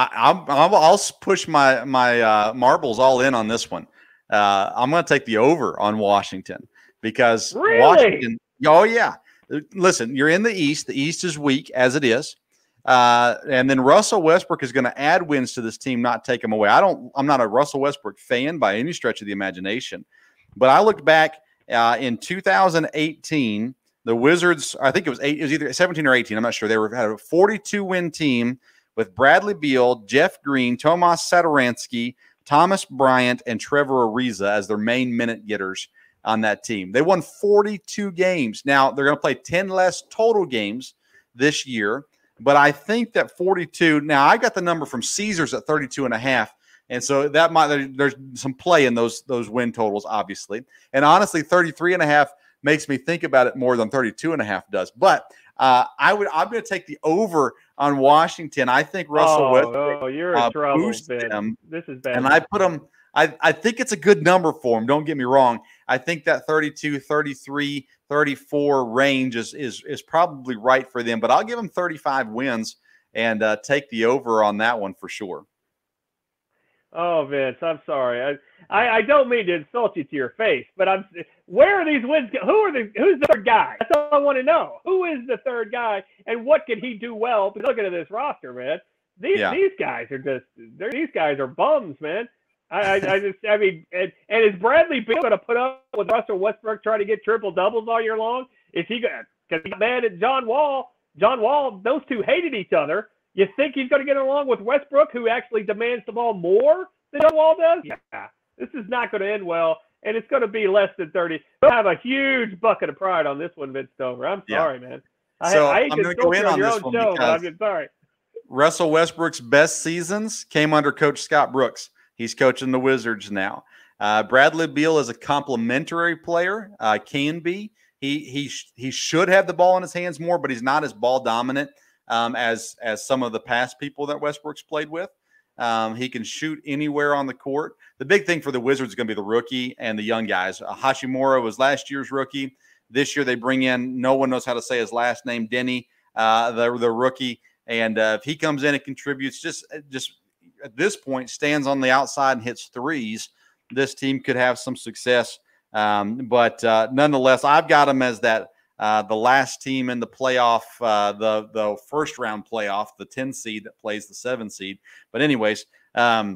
I'll push my marbles all in on this one. I'm going to take the over on Washington because Washington. Oh yeah, listen, you're in the East. The East is weak as it is. And then Russell Westbrook is going to add wins to this team, not take them away. I'm not a Russell Westbrook fan by any stretch of the imagination, but I looked back in 2018, the Wizards, I think it was either 17 or 18. I'm not sure. They had a 42 win team with Bradley Beal, Jeff Green, Tomas Satoransky, Thomas Bryant, and Trevor Ariza as their main minute getters on that team. They won 42 games. Now they're going to play 10 less total games this year. But I think that 42, now I got the number from Caesars at 32.5. And so that there's some play in those win totals, obviously. And honestly, 33.5 makes me think about it more than 32.5 does. But I'm going to take the over on Washington. I think Russell Westbrook you're in trouble, them. This is bad. And I put them, I think it's a good number for them. Don't get me wrong. I think that 32, 33, 34 range is probably right for them, but I'll give them 35 wins and take the over on that one for sure. Oh, Vince, I'm sorry. I don't mean to insult you to your face, but where are these wins? Who's the third guy? That's all I want to know. Who is the third guy, and what can he do well? Because looking at this roster, man, these guys are bums, man. I mean, and is Bradley Beal going to put up with Russell Westbrook trying to get triple doubles all year long? Is he going? Because he's mad at John Wall. John Wall, those two hated each other. You think he's going to get along with Westbrook, who actually demands the ball more than John Wall does? Yeah, this is not going to end well, and it's going to be less than 30. We'll have a huge bucket of pride on this one, Vince Stover. I'm sorry, man. I'm going to go in on this one because I'm sorry. Russell Westbrook's best seasons came under Coach Scott Brooks. He's coaching the Wizards now. Bradley Beal is a complimentary player, can be. He should have the ball in his hands more, but he's not as ball dominant as some of the past people that Westbrook's played with. He can shoot anywhere on the court. The big thing for the Wizards is going to be the rookie and the young guys. Hachimura was last year's rookie. This year they bring in, no one knows how to say his last name, Denny, the rookie. And if he comes in and contributes, just at this point stands on the outside and hits threes, this team could have some success. But nonetheless, I've got them as that the last team in the playoff, the first round playoff, the 10 seed that plays the 7 seed. But anyways, I'll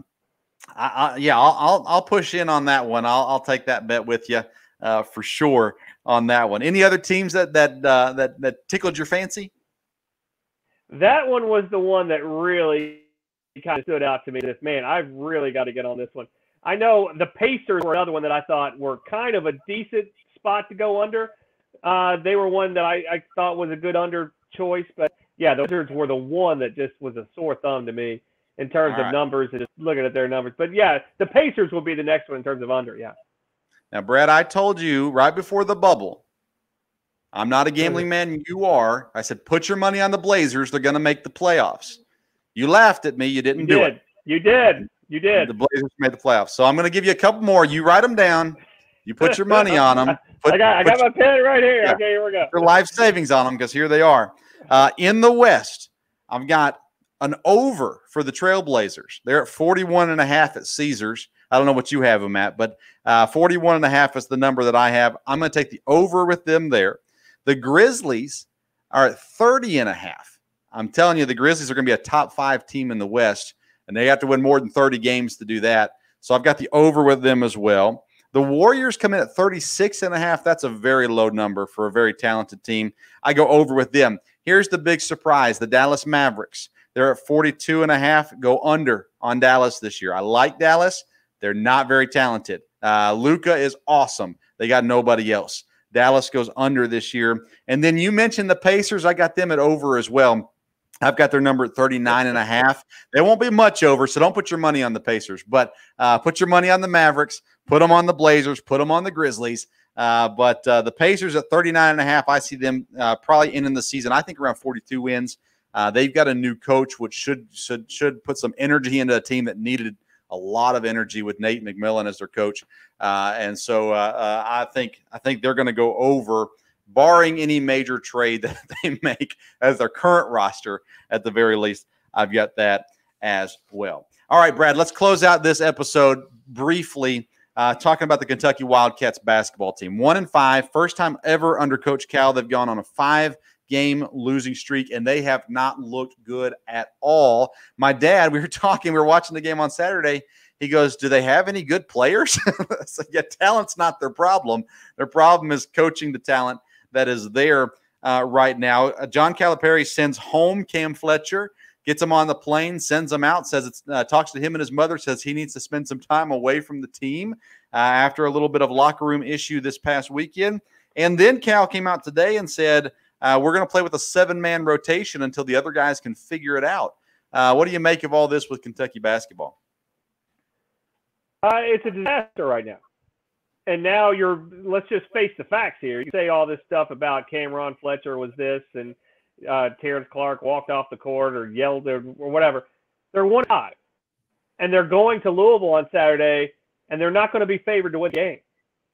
push in on that one. I'll take that bet with you for sure on that one. Any other teams that tickled your fancy? That one was the one that really kind of stood out to me. Man, I've really got to get on this one. I know the Pacers were another one that I thought were kind of a decent spot to go under. They were one that I thought was a good under choice, but yeah, the Wizards were the one that just was a sore thumb to me in terms of numbers and just looking at their numbers. But yeah, the Pacers will be the next one in terms of under. Yeah. Now, Brad, I told you right before the bubble, I'm not a gambling man. You are. I said, put your money on the Blazers. They're going to make the playoffs. You laughed at me. You didn't do it. You did. You did. The Blazers made the playoffs. So I'm going to give you a couple more. You write them down. You put your money on them. I got my pen right here. Yeah. Okay, here we go. Your life savings on them because here they are. In the West, I've got an over for the Trailblazers. They're at 41.5 at Caesars. I don't know what you have them at, but 41.5 is the number that I have. I'm going to take the over with them there. The Grizzlies are at 30.5. I'm telling you, the Grizzlies are going to be a top 5 team in the West, and they have to win more than 30 games to do that. So I've got the over with them as well. The Warriors come in at 36.5. That's a very low number for a very talented team. I go over with them. Here's the big surprise, the Dallas Mavericks. They're at 42.5. Go under on Dallas this year. I like Dallas. They're not very talented. Luka is awesome. They got nobody else. Dallas goes under this year. And then you mentioned the Pacers. I got them at over as well. I've got their number at 39.5. They won't be much over, so don't put your money on the Pacers. But put your money on the Mavericks. Put them on the Blazers. Put them on the Grizzlies. But the Pacers at 39.5, I see them probably ending the season, I think, around 42 wins. They've got a new coach, which should put some energy into a team that needed a lot of energy with Nate McMillan as their coach. And so I think they're going to go over, barring any major trade that they make as their current roster at the very least. I've got that as well. All right, Brad, let's close out this episode briefly talking about the Kentucky Wildcats basketball team. 1-5, first time ever under Coach Cal. They've gone on a 5-game losing streak, and they have not looked good at all. My dad, we were watching the game on Saturday. He goes, do they have any good players? So, yeah, talent's not their problem. Their problem is coaching the talent that is there right now. John Calipari sends home Cam Fletcher, gets him on the plane, sends him out, says talks to him and his mother, says he needs to spend some time away from the team after a little bit of locker room issue this past weekend. And then Cal came out today and said, we're going to play with a 7-man rotation until the other guys can figure it out. What do you make of all this with Kentucky basketball? It's a disaster right now. And now let's just face the facts here. You say all this stuff about Cameron Fletcher was this and Terrence Clark walked off the court or yelled or whatever. They're 1-5. And they're going to Louisville on Saturday, and they're not going to be favored to win the game.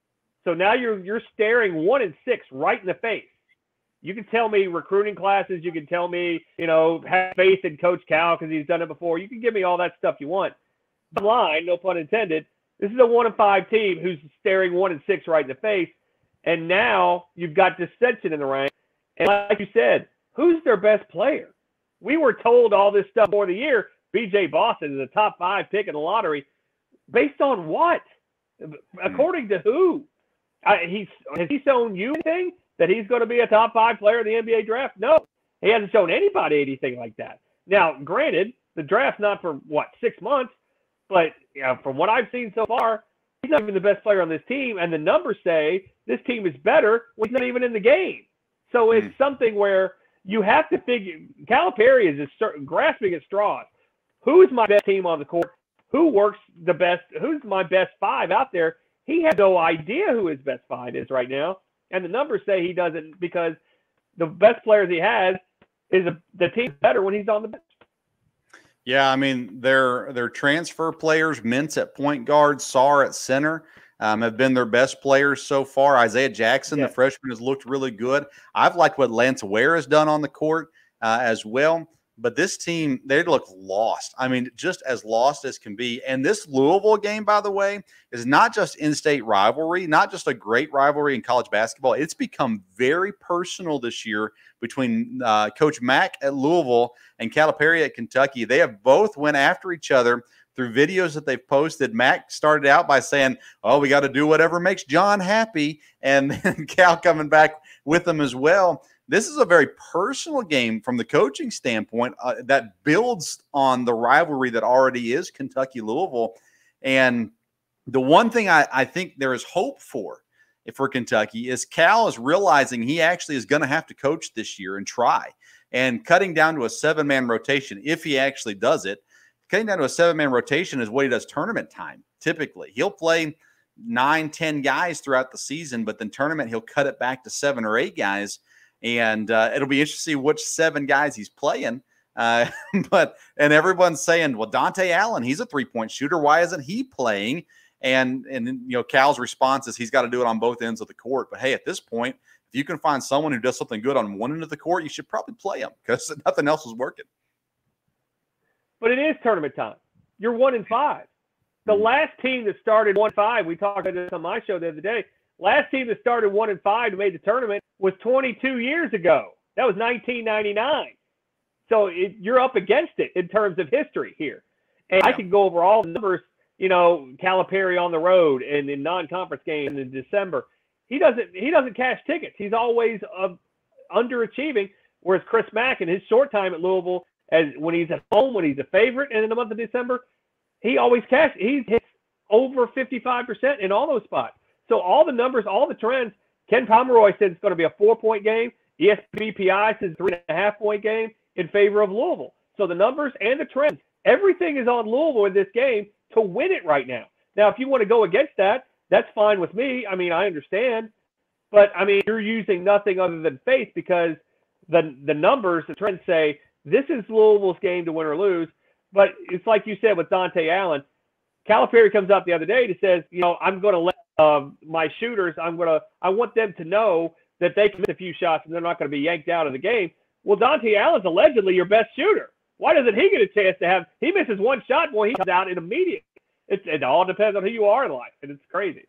So now you're staring 1-6 right in the face. You can tell me recruiting classes. You can tell me, have faith in Coach Cal because he's done it before. You can give me all that stuff you want. Bottom line, no pun intended, this is a 1-5 team who's staring 1-6 right in the face. And now you've got dissension in the ranks. And like you said, who's their best player? We were told all this stuff before the year. B.J. Boston is a top 5 pick in the lottery. Based on what? According to who? Has he shown you anything that he's going to be a top 5 player in the NBA draft? No. He hasn't shown anybody anything like that. Now, granted, the draft's not for, 6 months? But from what I've seen so far, he's not even the best player on this team. And the numbers say this team is better when he's not even in the game. So it's something where you have to figure – Calipari is just grasping at straws. Who is my best team on the court? Who works the best? Who's my best 5 out there? He has no idea who his best 5 is right now. And the numbers say he doesn't because the best players he has is the team's better when he's on the bench. Yeah, I mean, their transfer players, Mintz at point guard, Sarr at center, have been their best players so far. Isaiah Jackson, the freshman, has looked really good. I've liked what Lance Ware has done on the court as well. But this team, they look lost. I mean, just as lost as can be. And this Louisville game, by the way, is not just in-state rivalry, not just a great rivalry in college basketball. It's become very personal this year between Coach Mack at Louisville and Calipari at Kentucky. They have both went after each other through videos that they've posted. Mack started out by saying, oh, we got to do whatever makes John happy. And then Cal coming back with them as well. This is a very personal game from the coaching standpoint that builds on the rivalry that already is Kentucky-Louisville. And the one thing I think there is hope for Kentucky is Cal is realizing he actually is going to have to coach this year and try. And cutting down to a 7-man rotation, if he actually does it, cutting down to a 7-man rotation is what he does tournament time, typically. He'll play 9, 10 guys throughout the season, but then tournament he'll cut it back to 7 or 8 guys. And it'll be interesting to see which 7 guys he's playing Uh, and everyone's saying, well, Dante Allen, he's a 3-point shooter. Why isn't he playing? And Cal's response is he's got to do it on both ends of the court. But hey, at this point, if you can find someone who does something good on one end of the court, you should probably play him because nothing else is working. But it is tournament time. You're 1-5. The last team that started 1-5, we talked about this on my show the other day. Last team that started 1-5 and made the tournament was 22 years ago. That was 1999. So you're up against it in terms of history here. And I could go over all the numbers, Calipari on the road and in non-conference games in December. He doesn't cash tickets. He's always underachieving, whereas Chris Mack in his short time at Louisville, as when he's at home, when he's a favorite, and in the month of December, he always cashes. He hits over 55% in all those spots. So all the numbers, all the trends, Ken Pomeroy said it's going to be a 4-point game. ESPN PI says 3.5-point game in favor of Louisville. So the numbers and the trends, everything is on Louisville in this game to win it right now. Now, if you want to go against that, that's fine with me. I mean, I understand. But, I mean, you're using nothing other than faith because the numbers, the trends say this is Louisville's game to win or lose. But it's like you said with Dante Allen. Calipari comes up the other day and says, I'm going to let my shooters, I want them to know that they can miss a few shots and they're not going to be yanked out of the game. Well, Dante Allen's allegedly your best shooter. Why doesn't he get a chance to have? He misses one shot, boy, he comes out in immediate. It all depends on who you are in life, and it's crazy.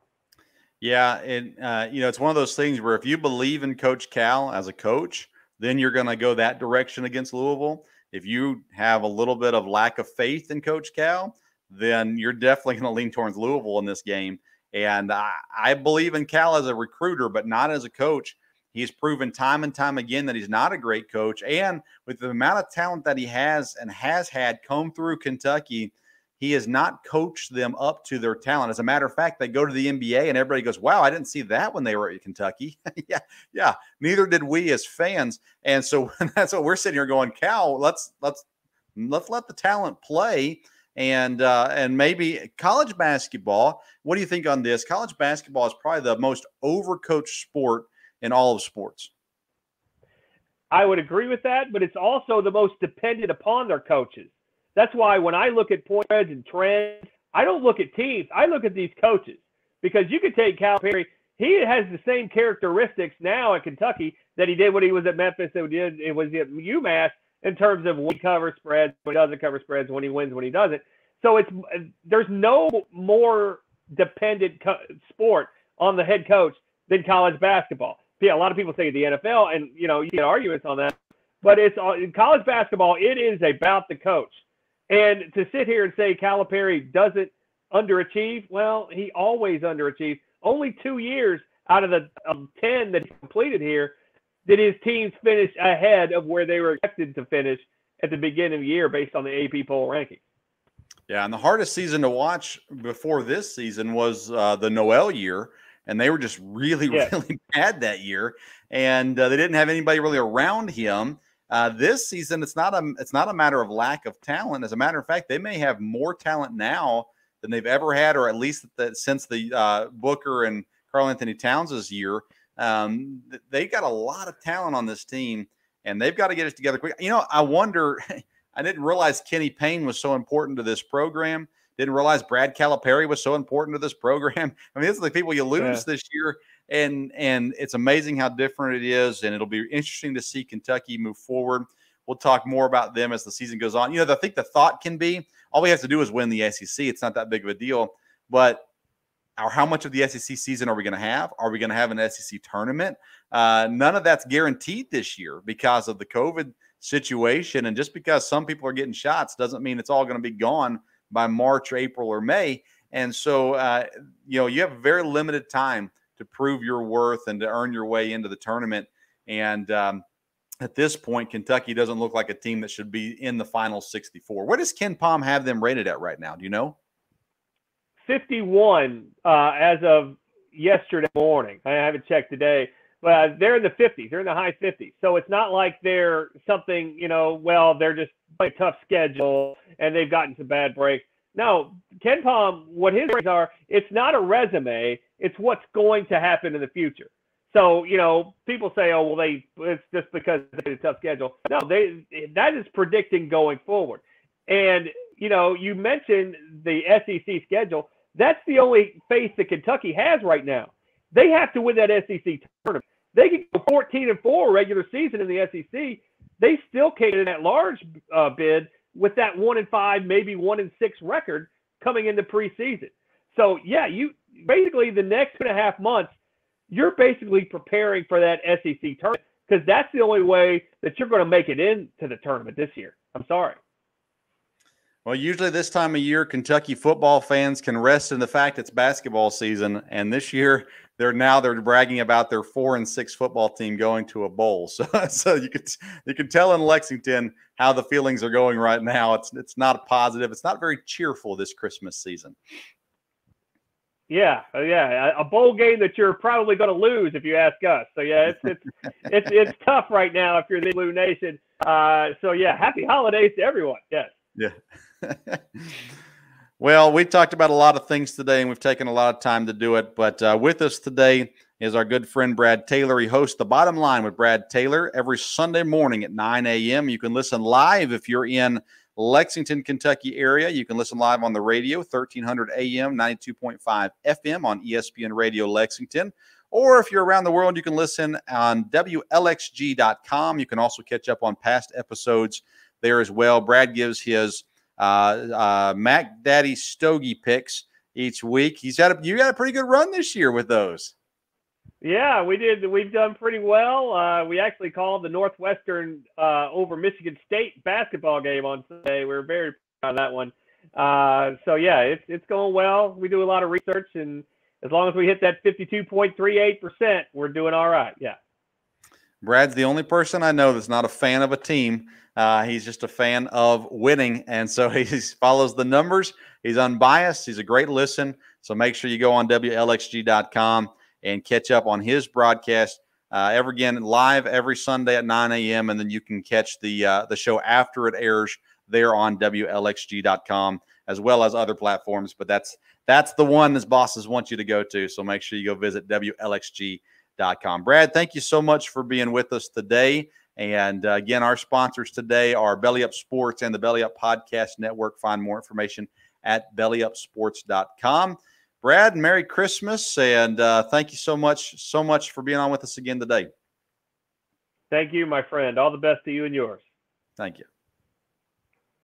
Yeah, it's one of those things where if you believe in Coach Cal as a coach, then you're going to go that direction against Louisville. If you have a little bit of lack of faith in Coach Cal, then you're definitely going to lean towards Louisville in this game. And I believe in Cal as a recruiter, but not as a coach. He's proven time and time again that he's not a great coach. And with the amount of talent that he has and has had come through Kentucky, he has not coached them up to their talent. As a matter of fact, they go to the NBA and everybody goes, wow, I didn't see that when they were at Kentucky. Yeah. Neither did we as fans. And so that's what we're sitting here going, Cal, let's let the talent play. And maybe college basketball, what do you think on this? College basketball is probably the most overcoached sport in all of sports. I would agree with that, but it's also the most dependent upon their coaches. That's why when I look at point spreads and trends, I don't look at teams. I look at these coaches because you could take Calipari. He has the same characteristics now at Kentucky that he did when he was at Memphis, that it was at UMass in terms of when he covers spreads, when he doesn't cover spreads, when he wins, when he doesn't. So there's no more dependent sport on the head coach than college basketball. Yeah, a lot of people say the NFL, and you get arguments on that, but in college basketball, it is about the coach. And to sit here and say Calipari doesn't underachieve, well, he always underachieves. Only 2 years out of the 10 that he completed here did his teams finish ahead of where they were expected to finish at the beginning of the year based on the AP poll ranking. Yeah, and the hardest season to watch before this season was the Noel year, and they were just really bad that year, and they didn't have anybody really around him. This season, it's not a matter of lack of talent. As a matter of fact, they may have more talent now than they've ever had, or at least since the Booker and Karl Anthony Towns' year. They got a lot of talent on this team, and they've got to get it together quick. I wonder. I didn't realize Kenny Payne was so important to this program. Didn't realize Brad Calipari was so important to this program. I mean, these are the people you lose this year, and it's amazing how different it is, and it'll be interesting to see Kentucky move forward. We'll talk more about them as the season goes on. I think the thought can be all we have to do is win the SEC. It's not that big of a deal, but how much of the SEC season are we going to have? Are we going to have an SEC tournament? None of that's guaranteed this year because of the COVID situation. And just because some people are getting shots doesn't mean it's all going to be gone by March, April, or May. And so, you have very limited time to prove your worth and to earn your way into the tournament. And at this point, Kentucky doesn't look like a team that should be in the final 64. Where does Ken Pom have them rated at right now? Do you know? 51 as of yesterday morning. I haven't checked today. But they're in the 50s. They're in the high 50s. So it's not like they're something, they're just playing a tough schedule and they've gotten some bad breaks. No, Ken Pom, what his ratings are, it's not a resume. It's what's going to happen in the future. So, people say, oh, well, it's just because they had a tough schedule. No, that is predicting going forward. And, you mentioned the SEC schedule. That's the only face that Kentucky has right now. They have to win that SEC tournament. They could go 14-4 regular season in the SEC. They still can't get in that large bid with that 1-5, maybe 1-6 record coming into preseason. So, yeah, you basically the next 2.5 months, you're basically preparing for that SEC tournament because that's the only way that you're going to make it into the tournament this year. I'm sorry. Well, usually this time of year, Kentucky football fans can rest in the fact it's basketball season. And this year, they're bragging about their 4-6 football team going to a bowl. So you can tell in Lexington how the feelings are going right now. It's not positive. It's not very cheerful this Christmas season. Yeah, a bowl game that you're probably going to lose if you ask us. So yeah, it's tough right now if you're the Blue Nation. So yeah, happy holidays to everyone. Yes. Yeah. Well, we talked about a lot of things today, and we've taken a lot of time to do it. But with us today is our good friend Brad Taylor. He hosts The Bottom Line with Brad Taylor every Sunday morning at 9 a.m. You can listen live if you're in Lexington, Kentucky area. You can listen live on the radio, 1300 AM, 92.5 FM on ESPN Radio Lexington. Or if you're around the world, you can listen on WLXG.com. You can also catch up on past episodes there as well. Brad gives his Mac Daddy Stogie picks each week. You got a pretty good run this year with those. Yeah, we did. We've done pretty well. We actually called the Northwestern over Michigan State basketball game on Sunday. We were very proud of that one. So yeah, it's going well. We do a lot of research, and as long as we hit that 52.38%, we're doing all right. Yeah. Brad's the only person I know that's not a fan of a team. He's just a fan of winning, and so he follows the numbers. He's unbiased. He's a great listen. So make sure you go on WLXG.com and catch up on his broadcast again live every Sunday at 9 a.m. And then you can catch the show after it airs there on WLXG.com as well as other platforms. But that's the one his bosses want you to go to. So make sure you go visit WLXG.com. Brad, thank you so much for being with us today. And again, our sponsors today are Belly Up Sports and the Belly Up Podcast Network. Find more information at bellyupsports.com. Brad, Merry Christmas, and thank you so much for being on with us again today. Thank you, my friend. All the best to you and yours. Thank you.